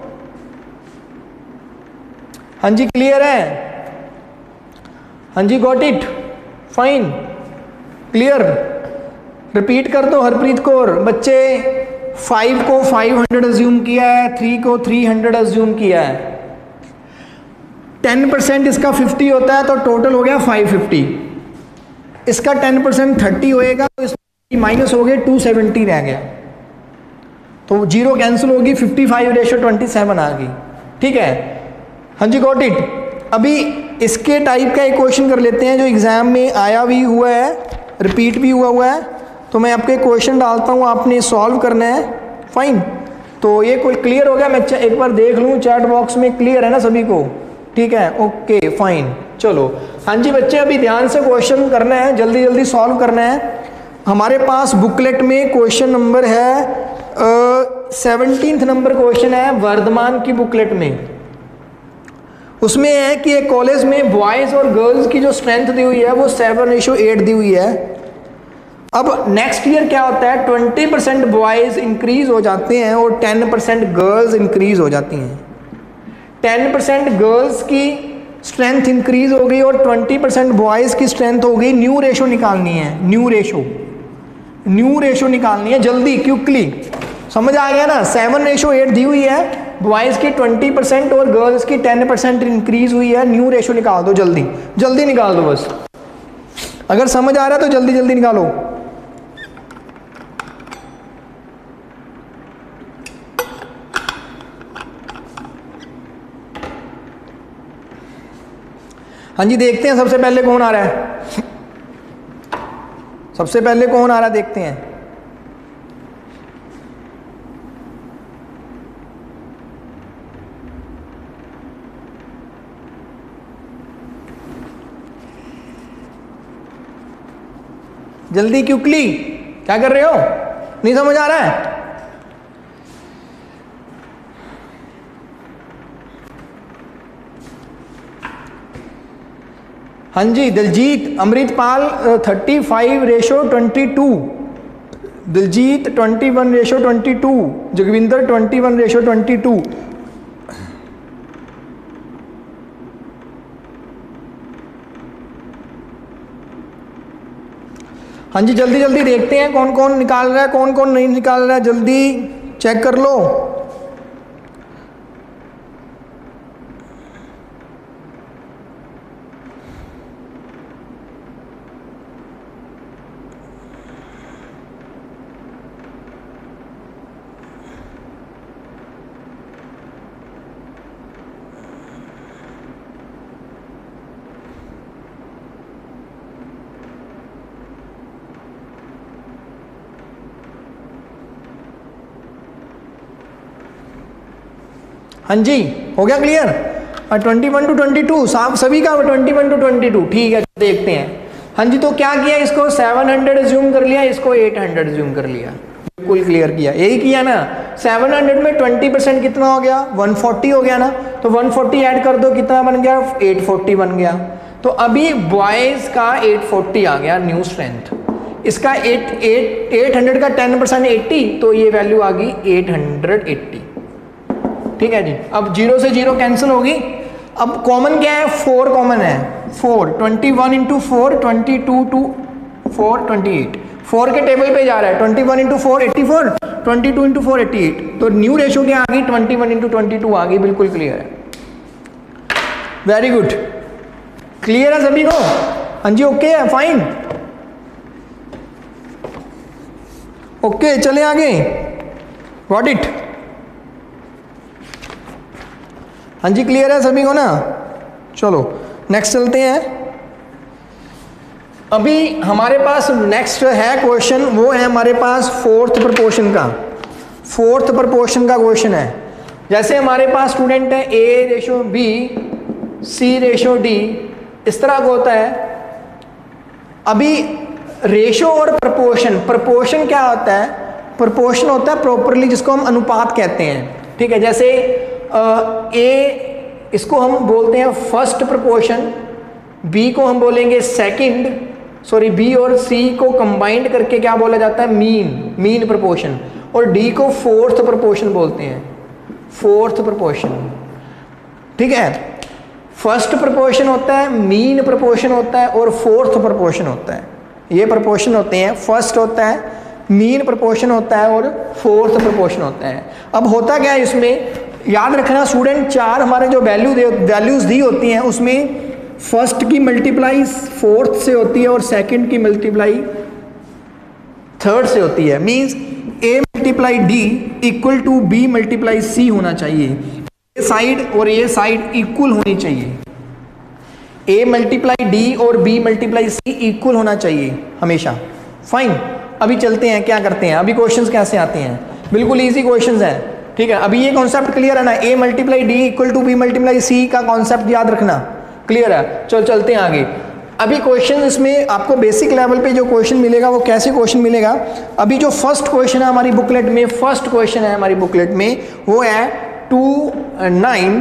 हाँ जी क्लियर है? हाँ जी got it, fine, clear. Repeat कर दो हरप्रीत कौर। बच्चे फाइव को फाइव हंड्रेड अज्यूम किया है, थ्री को थ्री हंड्रेड अज्यूम किया है। टेन परसेंट इसका फिफ्टी होता है तो टोटल हो गया फाइव फिफ्टी। इसका टेन परसेंट थर्टी होएगा तो इसमें माइनस हो गए, टू सेवेंटी रह गया। तो जीरो कैंसिल होगी, fifty five ratio twenty seven आ गई। ठीक है, हाँ जी गॉट इट। अभी इसके टाइप का एक क्वेश्चन कर लेते हैं जो एग्जाम में आया भी हुआ है, रिपीट भी हुआ हुआ है। तो मैं आपको एक क्वेश्चन डालता हूँ, आपने सॉल्व करना है। फाइन, तो ये कोई क्लियर हो गया? मैं एक बार देख लूँ चैट बॉक्स में, क्लियर है ना सभी को? ठीक है, ओके फाइन। चलो हाँ जी बच्चे, अभी ध्यान से क्वेश्चन करना है, जल्दी जल्दी सॉल्व करना है। हमारे पास बुकलेट में क्वेश्चन नंबर है सेवनटीन्थ नंबर क्वेश्चन है वर्धमान की बुकलेट में। उसमें है कि एक कॉलेज में बॉयज़ और गर्ल्स की जो स्ट्रेंथ दी हुई है वो सेवन रेशो एट दी हुई है। अब नेक्स्ट ईयर क्या होता है, ट्वेंटी परसेंट बॉयज़ इंक्रीज हो जाते हैं और टेन परसेंट गर्ल्स इंक्रीज हो जाती हैं। टेन परसेंट गर्ल्स की स्ट्रेंथ इंक्रीज हो गई और ट्वेंटी परसेंट बॉयज़ की स्ट्रेंथ हो गई। न्यू रेशो निकालनी है, न्यू रेशो न्यू रेशो निकालनी है जल्दी, क्विकली। समझ आ गया ना? सेवन रेशो एट दी हुई है, बॉयज़ की ट्वेंटी परसेंट और गर्ल्स की टेन परसेंट इंक्रीज हुई है। न्यू रेशो निकाल दो, जल्दी जल्दी निकाल दो बस। अगर समझ आ रहा है तो जल्दी जल्दी निकालो। हाँ जी, देखते हैं सबसे पहले कौन आ रहा है। सबसे पहले कौन आ रहा है देखते हैं। जल्दी क्विकली, क्या कर रहे हो, नहीं समझ आ रहा है? हाँ जी Diljit, Amritpal thirty five ratio twenty two, Diljit twenty one ratio twenty two, Jagvinder twenty one ratio twenty two. हाँ जी जल्दी जल्दी देखते हैं कौन कौन निकाल रहा है, कौन कौन नहीं निकाल रहा है, जल्दी चेक कर लो। हाँ जी हो गया clear? Twenty one two twenty two सभी का twenty one two twenty two, ठीक है देखते हैं। हाँ जी तो क्या किया, इसको सेवन हंड्रेड ज्यूम कर लिया, इसको एट हंड्रेड ज्यूम कर लिया, बिल्कुल क्लियर किया, यही किया ना। सेवन हंड्रेड में ट्वेंटी परसेंट कितना हो गया, वन फोर्टी हो गया ना, तो वन फोर्टी ऐड कर दो, कितना बन गया, एट फोर्टी बन गया। तो अभी बॉयज़ का एट फोर्टी आ गया न्यू स्ट्रेंथ, इसका एट एट एट हंड्रेड का टेन परसेंट एट्टी, तो ये वैल्यू आ गई एट हंड्रेड एट्टी, ठीक है जी। अब जीरो से जीरो कैंसिल होगी, अब कॉमन क्या है, फोर कॉमन है, four, twenty one into four, twenty two two four, twenty eight, four के टेबल पे जा रहा है, twenty one into four eighty four, twenty two into four eighty eight, तो न्यू रेशो क्या आ गई, twenty one into twenty two आ गई, बिल्कुल क्लियर है, वेरी गुड, क्लियर है सभी को? हाँ जी ओके है, फाइन, ओके चले आगे, गॉट इट? हाँ जी क्लियर है सभी को ना? चलो नेक्स्ट चलते हैं। अभी हमारे पास नेक्स्ट है क्वेश्चन, वो है हमारे पास फोर्थ प्रपोर्शन का, फोर्थ प्रपोर्शन का क्वेश्चन है। जैसे हमारे पास स्टूडेंट है A ratio B, C ratio D, इस तरह का होता है। अभी रेशो और प्रपोर्शन, प्रपोर्शन क्या होता है, प्रपोर्शन होता है प्रॉपरली जिसको हम अनुपात कहते हैं, ठीक है। जैसे ए इसको हम बोलते हैं फर्स्ट प्रपोर्शन, बी को हम बोलेंगे सेकंड, सॉरी बी और सी को कंबाइंड करके क्या बोला जाता है, मीन, मीन प्रपोर्शन, और डी को फोर्थ प्रपोर्शन बोलते हैं, फोर्थ प्रपोर्शन, ठीक है। फर्स्ट प्रपोर्शन होता है, मीन प्रपोर्शन होता है और फोर्थ प्रपोर्शन होता है, ये प्रपोर्शन होते हैं, फर्स्ट होता है, मीन प्रपोर्शन होता है और फोर्थ प्रपोर्शन होता है। अब होता क्या है इसमें, याद रखना स्टूडेंट, चार हमारे जो वैल्यू वैल्यूज दी होती हैं उसमें फर्स्ट की मल्टीप्लाई फोर्थ से होती है और सेकंड की मल्टीप्लाई थर्ड से होती है। Means A multiply D equal to B multiply C होना चाहिए, ए साइड और ए साइड इक्वल होनी चाहिए, ए मल्टीप्लाई डी और बी मल्टीप्लाई सी इक्वल होना चाहिए हमेशा, फाइन। अभी चलते हैं क्या करते हैं, अभी क्वेश्चंस कैसे आते हैं, बिल्कुल इजी क्वेश्चंस हैं, ठीक है। अभी ये कॉन्सेप्ट क्लियर है ना, A multiply D equal to B multiply C का कॉन्सेप्ट याद रखना, क्लियर है। चल चलते हैं आगे। अभी क्वेश्चन इसमें आपको बेसिक लेवल पे जो क्वेश्चन मिलेगा वो कैसे क्वेश्चन मिलेगा, अभी जो फर्स्ट क्वेश्चन है हमारी बुकलेट में, फर्स्ट क्वेश्चन है हमारी बुकलेट में वो है टू नाइन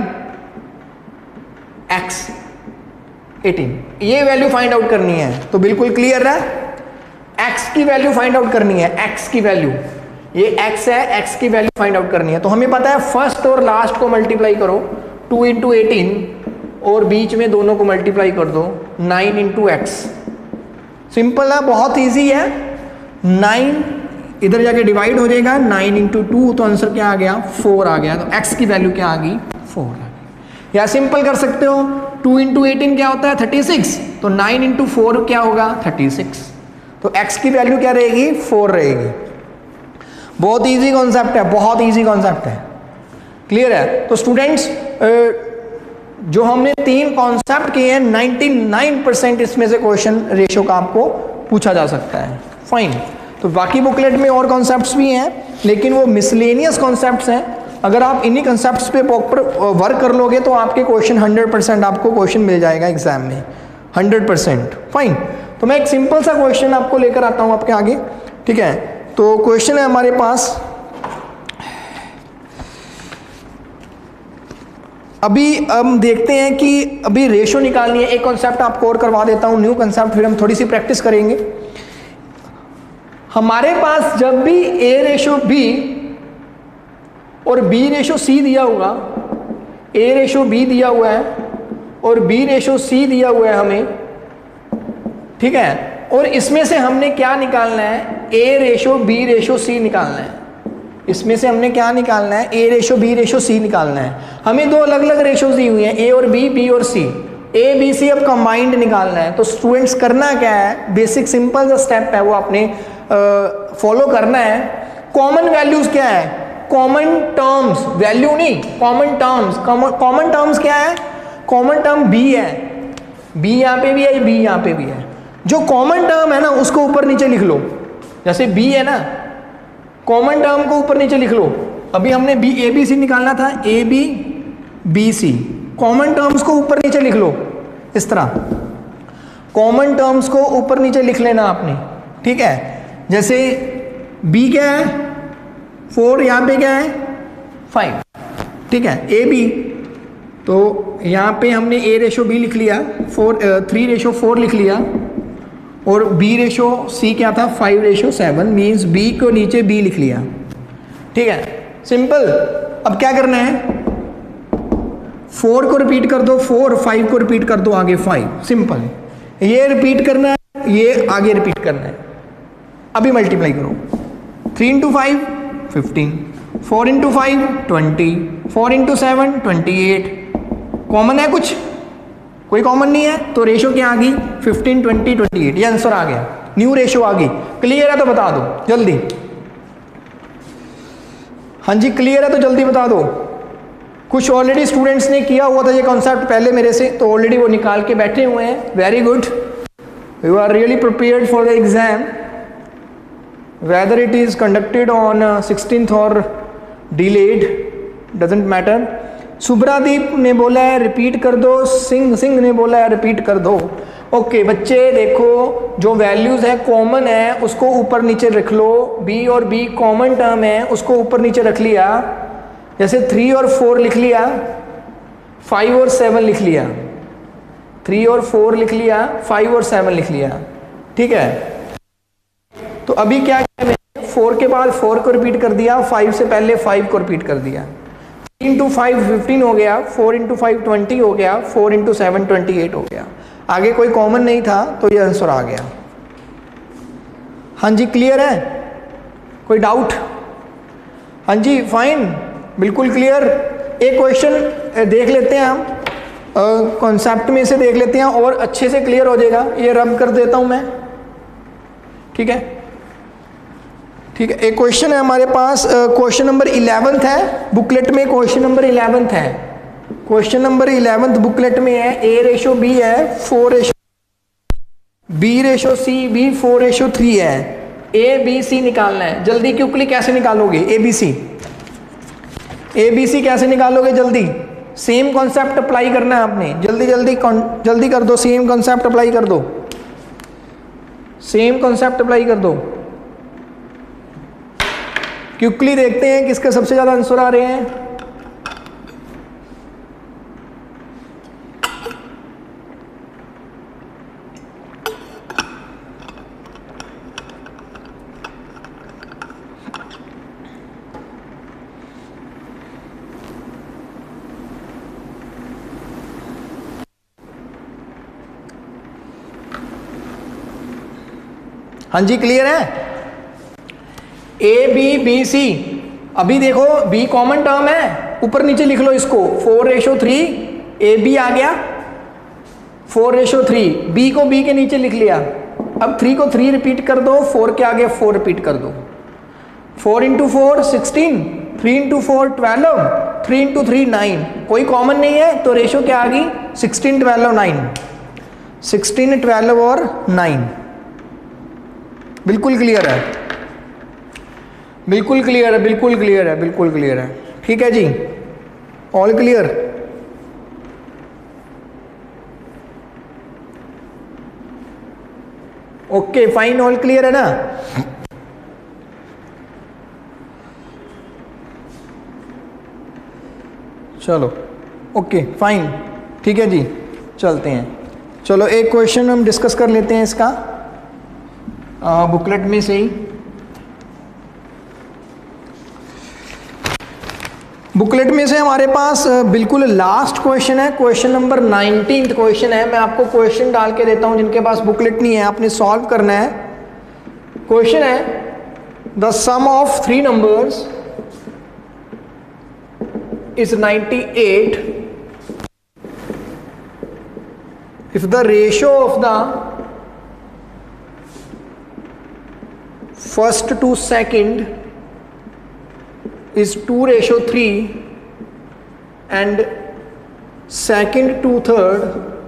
एक्स एटीन, ये वैल्यू फाइंड आउट करनी है, तो बिल्कुल क्लियर है, एक्स की वैल्यू फाइंड आउट करनी है, एक्स की वैल्यू, ये x है, x की वैल्यू फाइंड आउट करनी है। तो हमें पता है फर्स्ट और लास्ट को मल्टीप्लाई करो, टू इंटू एटीन, और बीच में दोनों को मल्टीप्लाई कर दो, नाइन इंटू एक्स, सिंपल है, बहुत इजी है। नाइन इधर जाके डिवाइड हो जाएगा, नाइन इंटू टू, तो आंसर क्या आ गया, फोर आ गया, तो x की वैल्यू क्या आ गई, फोर आ गई। या सिंपल कर सकते हो, टू इंटू एटीन क्या होता है, थर्टी सिक्स, तो नाइन इंटू फोर क्या होगा, थर्टी सिक्स, तो x की वैल्यू क्या रहेगी, फोर रहेगी। बहुत इजी कॉन्सेप्ट है, बहुत इजी कॉन्सेप्ट है, क्लियर है। तो स्टूडेंट्स जो हमने तीन कॉन्सेप्ट किए हैं, निन्यानवे परसेंट इसमें से क्वेश्चन रेशो का आपको पूछा जा सकता है, फाइन। तो बाकी बुकलेट में और कॉन्सेप्ट्स भी हैं, लेकिन वो मिसलेनियस कॉन्सेप्ट्स हैं। अगर आप इन्हीं कॉन्सेप्ट्स पे प्रॉपर वर्क कर लोगे तो आपके क्वेश्चन हंड्रेड परसेंट आपको क्वेश्चन मिल जाएगा एग्जाम में, हंड्रेड परसेंट, फाइन। तो मैं एक सिंपल सा क्वेश्चन आपको लेकर आता हूँ आपके आगे, ठीक है। तो क्वेश्चन है हमारे पास, अभी हम देखते हैं कि अभी रेशो निकालनी है। एक कॉन्सेप्ट आपको और करवा देता हूँ, न्यू कॉन्सेप्ट, फिर हम थोड़ी सी प्रैक्टिस करेंगे। हमारे पास जब भी ए रेशो बी और बी रेशो सी दिया होगा, ए रेशो बी दिया हुआ है और बी रेशो सी दिया हुआ है हमें, ठीक है, और इसमें से हमने क्या निकालना है, A ratio B ratio C निकालना है। इसमें से हमने क्या निकालना है, A ratio B ratio C निकालना है। हमें दो अलग अलग रेशोज दी हुई हैं, ए और बी, बी और सी, ए बी सी अब कंबाइंड निकालना है। तो स्टूडेंट्स करना क्या है, बेसिक सिंपल सा स्टेप है वो आपने फॉलो करना है। कॉमन वैल्यूज क्या है, कॉमन टर्म्स, वैल्यू नहीं, कॉमन टर्म्स। कॉमन टर्म्स क्या है, कॉमन टर्म बी है, बी यहाँ पे भी है, बी यहाँ पे भी है। जो कॉमन टर्म है ना उसको ऊपर नीचे लिख लो, जैसे बी है ना, कॉमन टर्म को ऊपर नीचे लिख लो। अभी हमने बी ए बी सी निकालना था, A B B C, common terms को ऊपर नीचे लिख लो इस तरह, कॉमन टर्म्स को ऊपर नीचे लिख लेना आपने, ठीक है। जैसे बी क्या है फोर, यहाँ पे क्या है फाइव, ठीक है। ए बी, तो यहाँ पे हमने ए रेशो बी लिख लिया, फोर थ्री रेशो फोर लिख लिया, और बी रेशो सी क्या था, five ratio seven, means B को नीचे बी लिख लिया, ठीक है, सिंपल। अब क्या करना है, फोर को रिपीट कर दो फोर, फाइव को रिपीट कर दो आगे फाइव, सिंपल है। ये रिपीट करना है, ये आगे रिपीट करना है। अभी मल्टीप्लाई करो, three into five fifteen, four into five twenty, four into seven twenty eight. Common है कुछ, कोई कॉमन नहीं है, तो रेशो क्या आ गई, फिफ्टीन ट्वेंटी ट्वेंटी एट, ये आंसर आ गया, न्यू रेशो आ गई। क्लियर है तो बता दो जल्दी, हाँ जी क्लियर है तो जल्दी बता दो। कुछ ऑलरेडी स्टूडेंट्स ने किया हुआ था ये कॉन्सेप्ट पहले मेरे से, तो ऑलरेडी वो निकाल के बैठे हुए हैं, very good, you are really prepared for the exam, whether it is conducted on sixteenth और डिलेड, डजेंट मैटर। सुब्रादीप ने बोला है रिपीट कर दो, सिंह सिंह ने बोला है रिपीट कर दो। ओके बच्चे देखो, जो वैल्यूज है कॉमन है उसको ऊपर नीचे रख लो, बी और बी कॉमन टर्म है उसको ऊपर नीचे रख लिया, जैसे थ्री और फोर लिख लिया, फाइव और सेवन लिख लिया, थ्री और फोर लिख लिया, फाइव और सेवन लिख लिया, ठीक है। तो अभी क्या किया मैंने, फोर के बाद फोर को रिपीट कर दिया, फाइव से पहले फाइव को रिपीट कर दिया, इंटू फाइव फिफ्टीन हो गया, फोर इंटू फाइव ट्वेंटी हो गया, four into seven twenty eight हो गया। आगे कोई कॉमन नहीं था तो ये आंसर आ गया। हाँ जी क्लियर है, कोई डाउट? हाँ जी फाइन, बिल्कुल क्लियर। एक क्वेश्चन देख लेते हैं हम, कॉन्सेप्ट में से देख लेते हैं और अच्छे से क्लियर हो जाएगा। ये रब कर देता हूँ मैं, ठीक है ठीक है। एक क्वेश्चन है हमारे पास, क्वेश्चन नंबर इलेवेंथ है बुकलेट में, क्वेश्चन नंबर इलेवेंथ है, क्वेश्चन नंबर इलेवेंथ बुकलेट में है। ए रेशो बी है, four ratio B ratio C B, four ratio three है। ए बी सी निकालना है, जल्दी क्विकली कैसे निकालोगे A B C, A B C कैसे निकालोगे जल्दी? सेम कॉन्सेप्ट अप्लाई करना है आपने, जल्दी जल्दी जल्दी कर दो, सेम कॉन्सेप्ट अप्लाई कर दो, सेम कॉन्सेप्ट अप्लाई कर दो। क्विकली देखते हैं किसके सबसे ज्यादा आंसर आ रहे हैं। हाँ जी क्लियर है। ए बी बी सी, अभी देखो बी कॉमन टर्म है, ऊपर नीचे लिख लो इसको, four ratio three, A B आ गया फोर रेशो थ्री, बी को बी के नीचे लिख लिया। अब थ्री को थ्री रिपीट कर दो, फोर के आगे फोर रिपीट कर दो, four into four sixteen, three into four twelve, three into three nine, कोई कॉमन नहीं है तो रेशो क्या आ गई, sixteen twelve nine, sixteen twelve और नाइन। बिल्कुल क्लियर है, बिल्कुल क्लियर है, बिल्कुल क्लियर है, बिल्कुल क्लियर है, ठीक है जी, all clear. Okay fine, all clear है ना? चलो ओके फाइन, ठीक है जी, चलते हैं। चलो एक क्वेश्चन हम डिस्कस कर लेते हैं इसका बुकलेट में से ही। बुकलेट में से हमारे पास बिल्कुल लास्ट क्वेश्चन है, क्वेश्चन नंबर नाइनटीन क्वेश्चन है। मैं आपको क्वेश्चन डाल के देता हूं, जिनके पास बुकलेट नहीं है आपने सॉल्व करना है। क्वेश्चन है the sum of three numbers is ninety-eight if the ratio of the first to second is two ratio three and second to third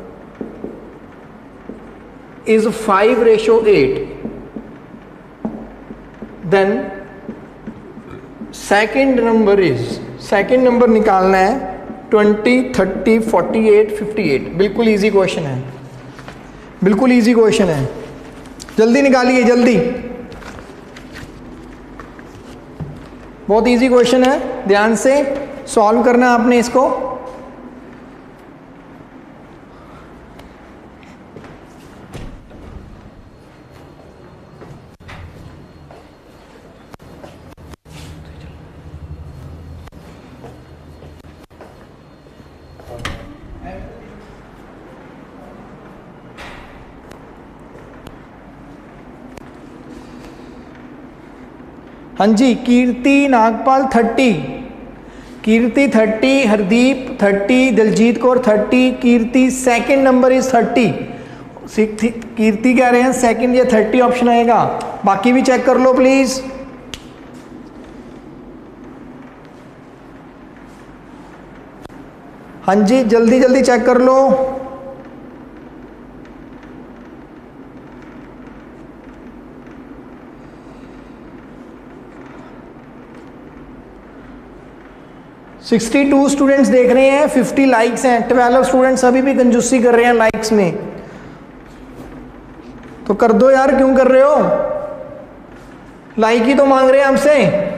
is five ratio eight, then second number is second number निकालना है twenty, thirty, forty eight, fifty eight. बिल्कुल easy question है, बिल्कुल easy question है, जल्दी निकालिए जल्दी, बहुत इजी क्वेश्चन है, ध्यान से सॉल्व करना आपने इसको। हाँ जी, Kirti Nagpal thirty, Kirti thirty, Hardeep thirty, Diljit Kaur thirty, Kirti second number is thirty. Kirti कह रहे हैं सेकंड या थर्टी ऑप्शन आएगा, बाकी भी चेक कर लो प्लीज। हाँ जी जल्दी जल्दी चेक कर लो। सिक्सटी टू स्टूडेंट्स देख रहे हैं, फिफ्टी लाइक्स हैं, ट्वेल्व स्टूडेंट्स अभी भी कंजूसी कर रहे हैं लाइक्स में, तो कर दो यार, क्यों कर रहे हो? लाइक ही तो मांग रहे हैं हमसे,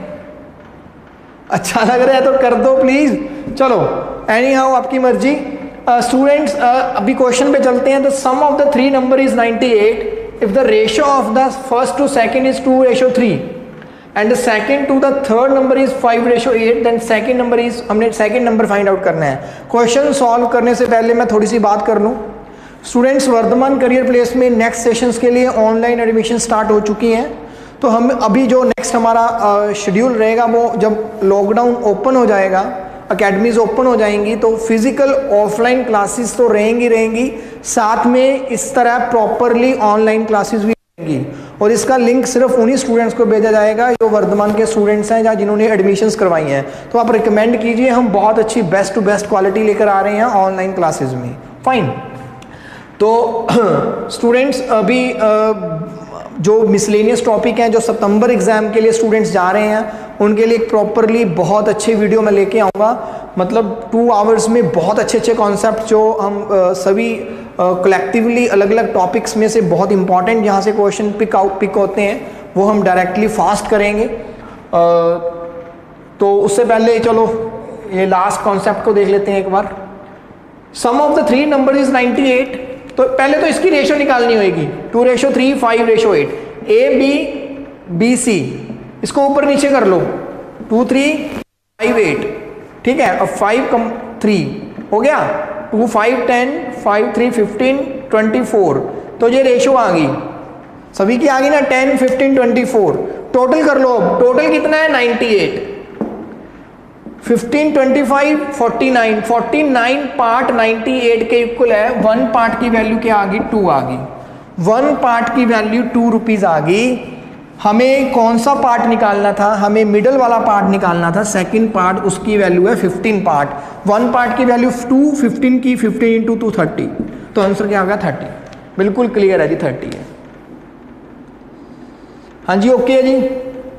अच्छा लग रहा है तो कर दो प्लीज। चलो एनी हाउ आपकी मर्जी। स्टूडेंट्स uh, uh, अभी क्वेश्चन पे चलते हैं। The sum of the three number is ninety eight if the ratio of the first two second is two ratio three and second to the third number is five ratio eight, then second number is, हमने second number find out करना है। Question solve करने से पहले मैं थोड़ी सी बात कर लूँ। स्टूडेंट्स वर्धमान करियर प्लेस में नेक्स्ट सेशंस के लिए ऑनलाइन एडमिशन स्टार्ट हो चुकी हैं, तो हम अभी जो नेक्स्ट हमारा शेड्यूल रहेगा वो जब लॉकडाउन ओपन हो जाएगा, अकेडमीज ओपन हो जाएंगी, तो फिजिकल ऑफलाइन क्लासेस तो रहेंगी रहेंगी साथ में इस तरह प्रॉपरली ऑनलाइन क्लासेस भी रहेंगी। और इसका लिंक सिर्फ उन्हीं स्टूडेंट्स को भेजा जाएगा जो वर्धमान के स्टूडेंट्स हैं या जिन्होंने एडमिशन्स करवाई हैं। तो आप रिकमेंड कीजिए, हम बहुत अच्छी बेस्ट टू बेस्ट क्वालिटी लेकर आ रहे हैं ऑनलाइन क्लासेस में। फाइन, तो स्टूडेंट्स अभी जो मिसलेनियस टॉपिक हैं जो सितंबर एग्जाम के लिए स्टूडेंट्स जा रहे हैं उनके लिए एक प्रॉपरली बहुत अच्छे वीडियो मैं लेके आऊँगा। मतलब टू आवर्स में बहुत अच्छे अच्छे कॉन्सेप्ट जो हम uh, सभी कलेक्टिवली uh, अलग अलग टॉपिक्स में से बहुत इंपॉर्टेंट जहाँ से क्वेश्चन पिक आउट पिक होते हैं वो हम डायरेक्टली फास्ट करेंगे। uh, तो उससे पहले चलो ये लास्ट कॉन्सेप्ट को देख लेते हैं एक बार। Sum of the three number is ninety eight, तो पहले तो इसकी रेशो निकालनी होगी, two ratio three, five ratio eight, A B B C, इसको ऊपर नीचे कर लो, टू थ्री फाइव एट, ठीक है। अब फाइव कम थ्री हो गया, two five ten, five three fifteen, twenty four, तो ये रेशो आ गई, सभी की आ गई ना, ten fifteen twenty four. Total कर लो, अब टोटल कितना है ninety eight, fifteen, twenty five, forty nine, forty nine part ninety eight के इक्वल है। वन पार्ट की वैल्यू क्या आ गई, टू आ गई, वन पार्ट की वैल्यू टू रुपीज आ गई। हमें कौन सा पार्ट निकालना था, हमें मिडल वाला पार्ट निकालना था, सेकंड पार्ट, उसकी वैल्यू है फिफ्टीन पार्ट। वन पार्ट की वैल्यू टू, फिफ्टीन की फिफ्टीन इंटू टू थर्टी, तो आंसर क्या होगा थर्टी। बिल्कुल क्लियर है जी, थर्टी है। हाँ जी ओके है जी।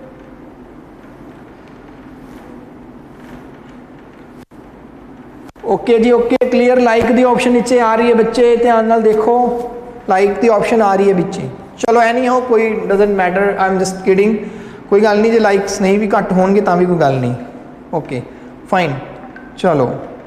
ओके जी okay, clear. Like the option नीचे आ रही है बच्चे, ध्यान नाल देखो, लाइक दी ऑप्शन आ रही है नीचे। चलो एनी हाउ कोई doesn't matter, I am just kidding, कोई गल नहीं, जो लाइक्स नहीं भी घट होणगे तां भी कोई गल नहीं, ओके फाइन। चलो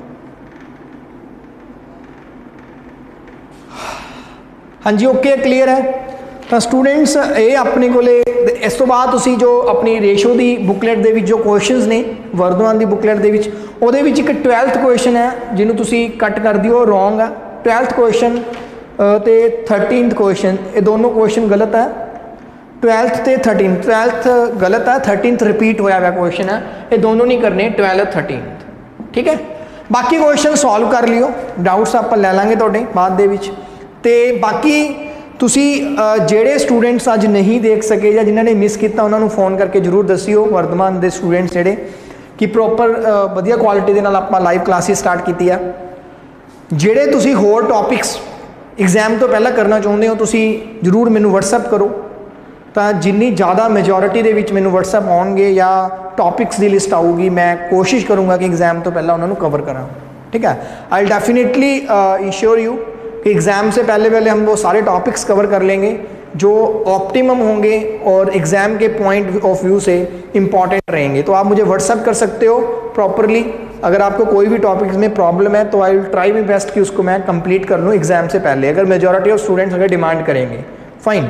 हाँ जी ओके क्लीयर है। तो स्टूडेंट्स ये अपने को इस तो बाद तुसी जो अपनी रेशो की बुकलेट दे विच जो क्वेश्चंस ने वर्धमान की बुकलेट दे विच उहदे विच एक ट्वेल्थ क्वेश्चन है जिन्होंने तुसी कट कर दिओ, रॉन्ग है। ट्वेल्थ क्वेश्चन तो थर्टीनथ क्वेश्चन ये दोनों क्वेश्चन गलत है। ट्वेल्थ तो थर्टीन ट्वेल्थ गलत है, थर्टीनथ रिपीट होया हुआ क्वेश्चन है, ये दोनों नहीं करने ट्वेल्थ थर्टीनथ, ठीक है। बाकी क्वेश्चन सॉल्व कर लियो, डाउट्स आप लै लांगे तुहाडे बाद दे विच। ते बाकी तुसी जेड़े स्टूडेंट्स अज नहीं देख सके या जिन्होंने मिस किया उन्होंने फोन करके जरूर दसियो वर्धमान के स्टूडेंट्स जेड़े कि प्रॉपर वधिया क्वालिटी दे नाल आपां लाइव क्लासेस स्टार्ट की है। जेड़े तुसी होर टॉपिक्स एग्जाम तो पहला करना चाहते हो तुसी जरूर मैनू व्हाट्सएप करो, तो जिन्नी ज़्यादा मेजोरिटी दे विच मैनू व्हाट्सएप आउणगे या टॉपिक्स की लिस्ट आऊगी मैं कोशिश करूँगा कि एग्जाम तो पहला उन्होंने कवर करा, ठीक है। I will definitely ensure you कि एग्ज़ाम से पहले पहले हम वो सारे टॉपिक्स कवर कर लेंगे जो ऑप्टिमम होंगे और एग्ज़ाम के पॉइंट ऑफ व्यू से इम्पॉर्टेंट रहेंगे। तो आप मुझे व्हाट्सएप कर सकते हो प्रॉपरली, अगर आपको कोई भी टॉपिक्स में प्रॉब्लम है तो I will try my best कि उसको मैं कंप्लीट कर लूँ एग्ज़ाम से पहले, अगर मेजॉरिटी ऑफ स्टूडेंट्स अगर डिमांड करेंगे। फाइन,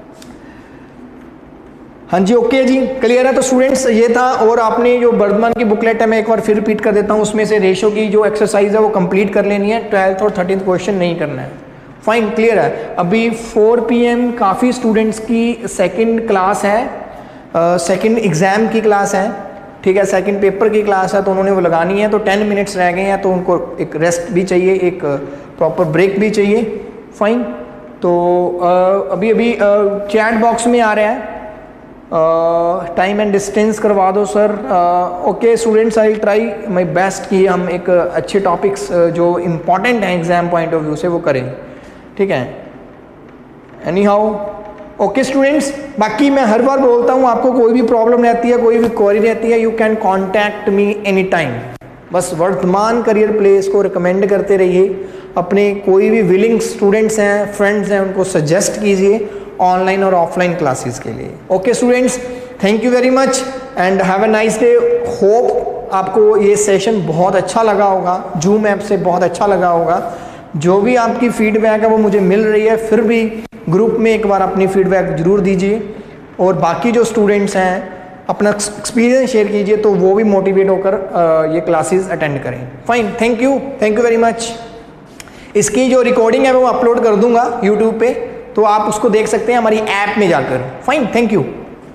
हाँ जी ओके जी क्लियर है। तो स्टूडेंट्स ये था, और आपने जो वर्धमान की बुकलेट है मैं एक बार फिर रिपीट कर देता हूँ, उसमें से रेशो की जो एक्सरसाइज है वो कंप्लीट कर लेनी है, ट्वेल्थ और थर्टीन्थ क्वेश्चन नहीं करना है। फाइन क्लियर है। अभी फोर पी एम काफ़ी स्टूडेंट्स की सेकंड क्लास है, सेकंड एग्ज़ाम की क्लास है, ठीक है, सेकंड पेपर की क्लास है, तो उन्होंने वो लगानी है। तो टेन मिनट्स रह गए हैं, तो उनको एक रेस्ट भी चाहिए, एक प्रॉपर ब्रेक भी चाहिए। फाइन, तो uh, अभी अभी चैट बॉक्स में आ रहा है टाइम एंड डिस्टेंस करवा दो sir. Okay students, I try my best कि हम एक अच्छे टॉपिक्स uh, जो इम्पॉर्टेंट हैं एग्जाम पॉइंट ऑफ व्यू से वो करें, ठीक है। एनी हाउ ओके स्टूडेंट्स, बाकी मैं हर बार बोलता हूँ आपको कोई भी प्रॉब्लम रहती है, कोई भी क्वेरी रहती है, you can contact me any time. बस वर्धमान करियर प्लेस को रिकमेंड करते रहिए, अपने कोई भी विलिंग स्टूडेंट्स हैं, फ्रेंड्स हैं, उनको सजेस्ट कीजिए ऑनलाइन और ऑफलाइन क्लासेस के लिए। Okay students, thank you very much and have a nice day. Hope आपको ये सेशन बहुत अच्छा लगा होगा, जूम ऐप से बहुत अच्छा लगा होगा। जो भी आपकी फीडबैक है वो मुझे मिल रही है, फिर भी ग्रुप में एक बार अपनी फीडबैक ज़रूर दीजिए, और बाकी जो स्टूडेंट्स हैं अपना एक्सपीरियंस शेयर कीजिए, तो वो भी मोटिवेट होकर ये क्लासेस अटेंड करें। Fine, thank you thank you very much. इसकी जो रिकॉर्डिंग है वो अपलोड कर दूंगा यूट्यूब पे, तो आप उसको देख सकते हैं हमारी ऐप में जाकर। Fine, thank you.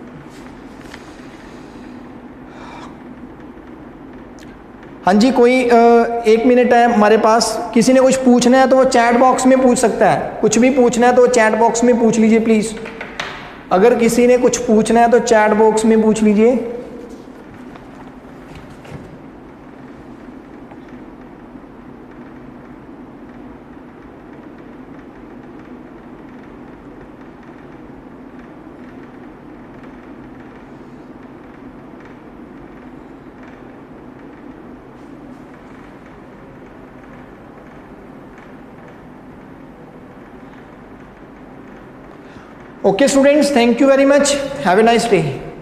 हाँ जी, कोई एक मिनट है हमारे पास, किसी ने कुछ पूछना है तो वो चैट बॉक्स में पूछ सकता है, कुछ भी पूछना है तो चैट बॉक्स में पूछ लीजिए प्लीज़। अगर किसी ने कुछ पूछना है तो चैट बॉक्स में पूछ लीजिए। Okay students, thank you very much. Have a nice day.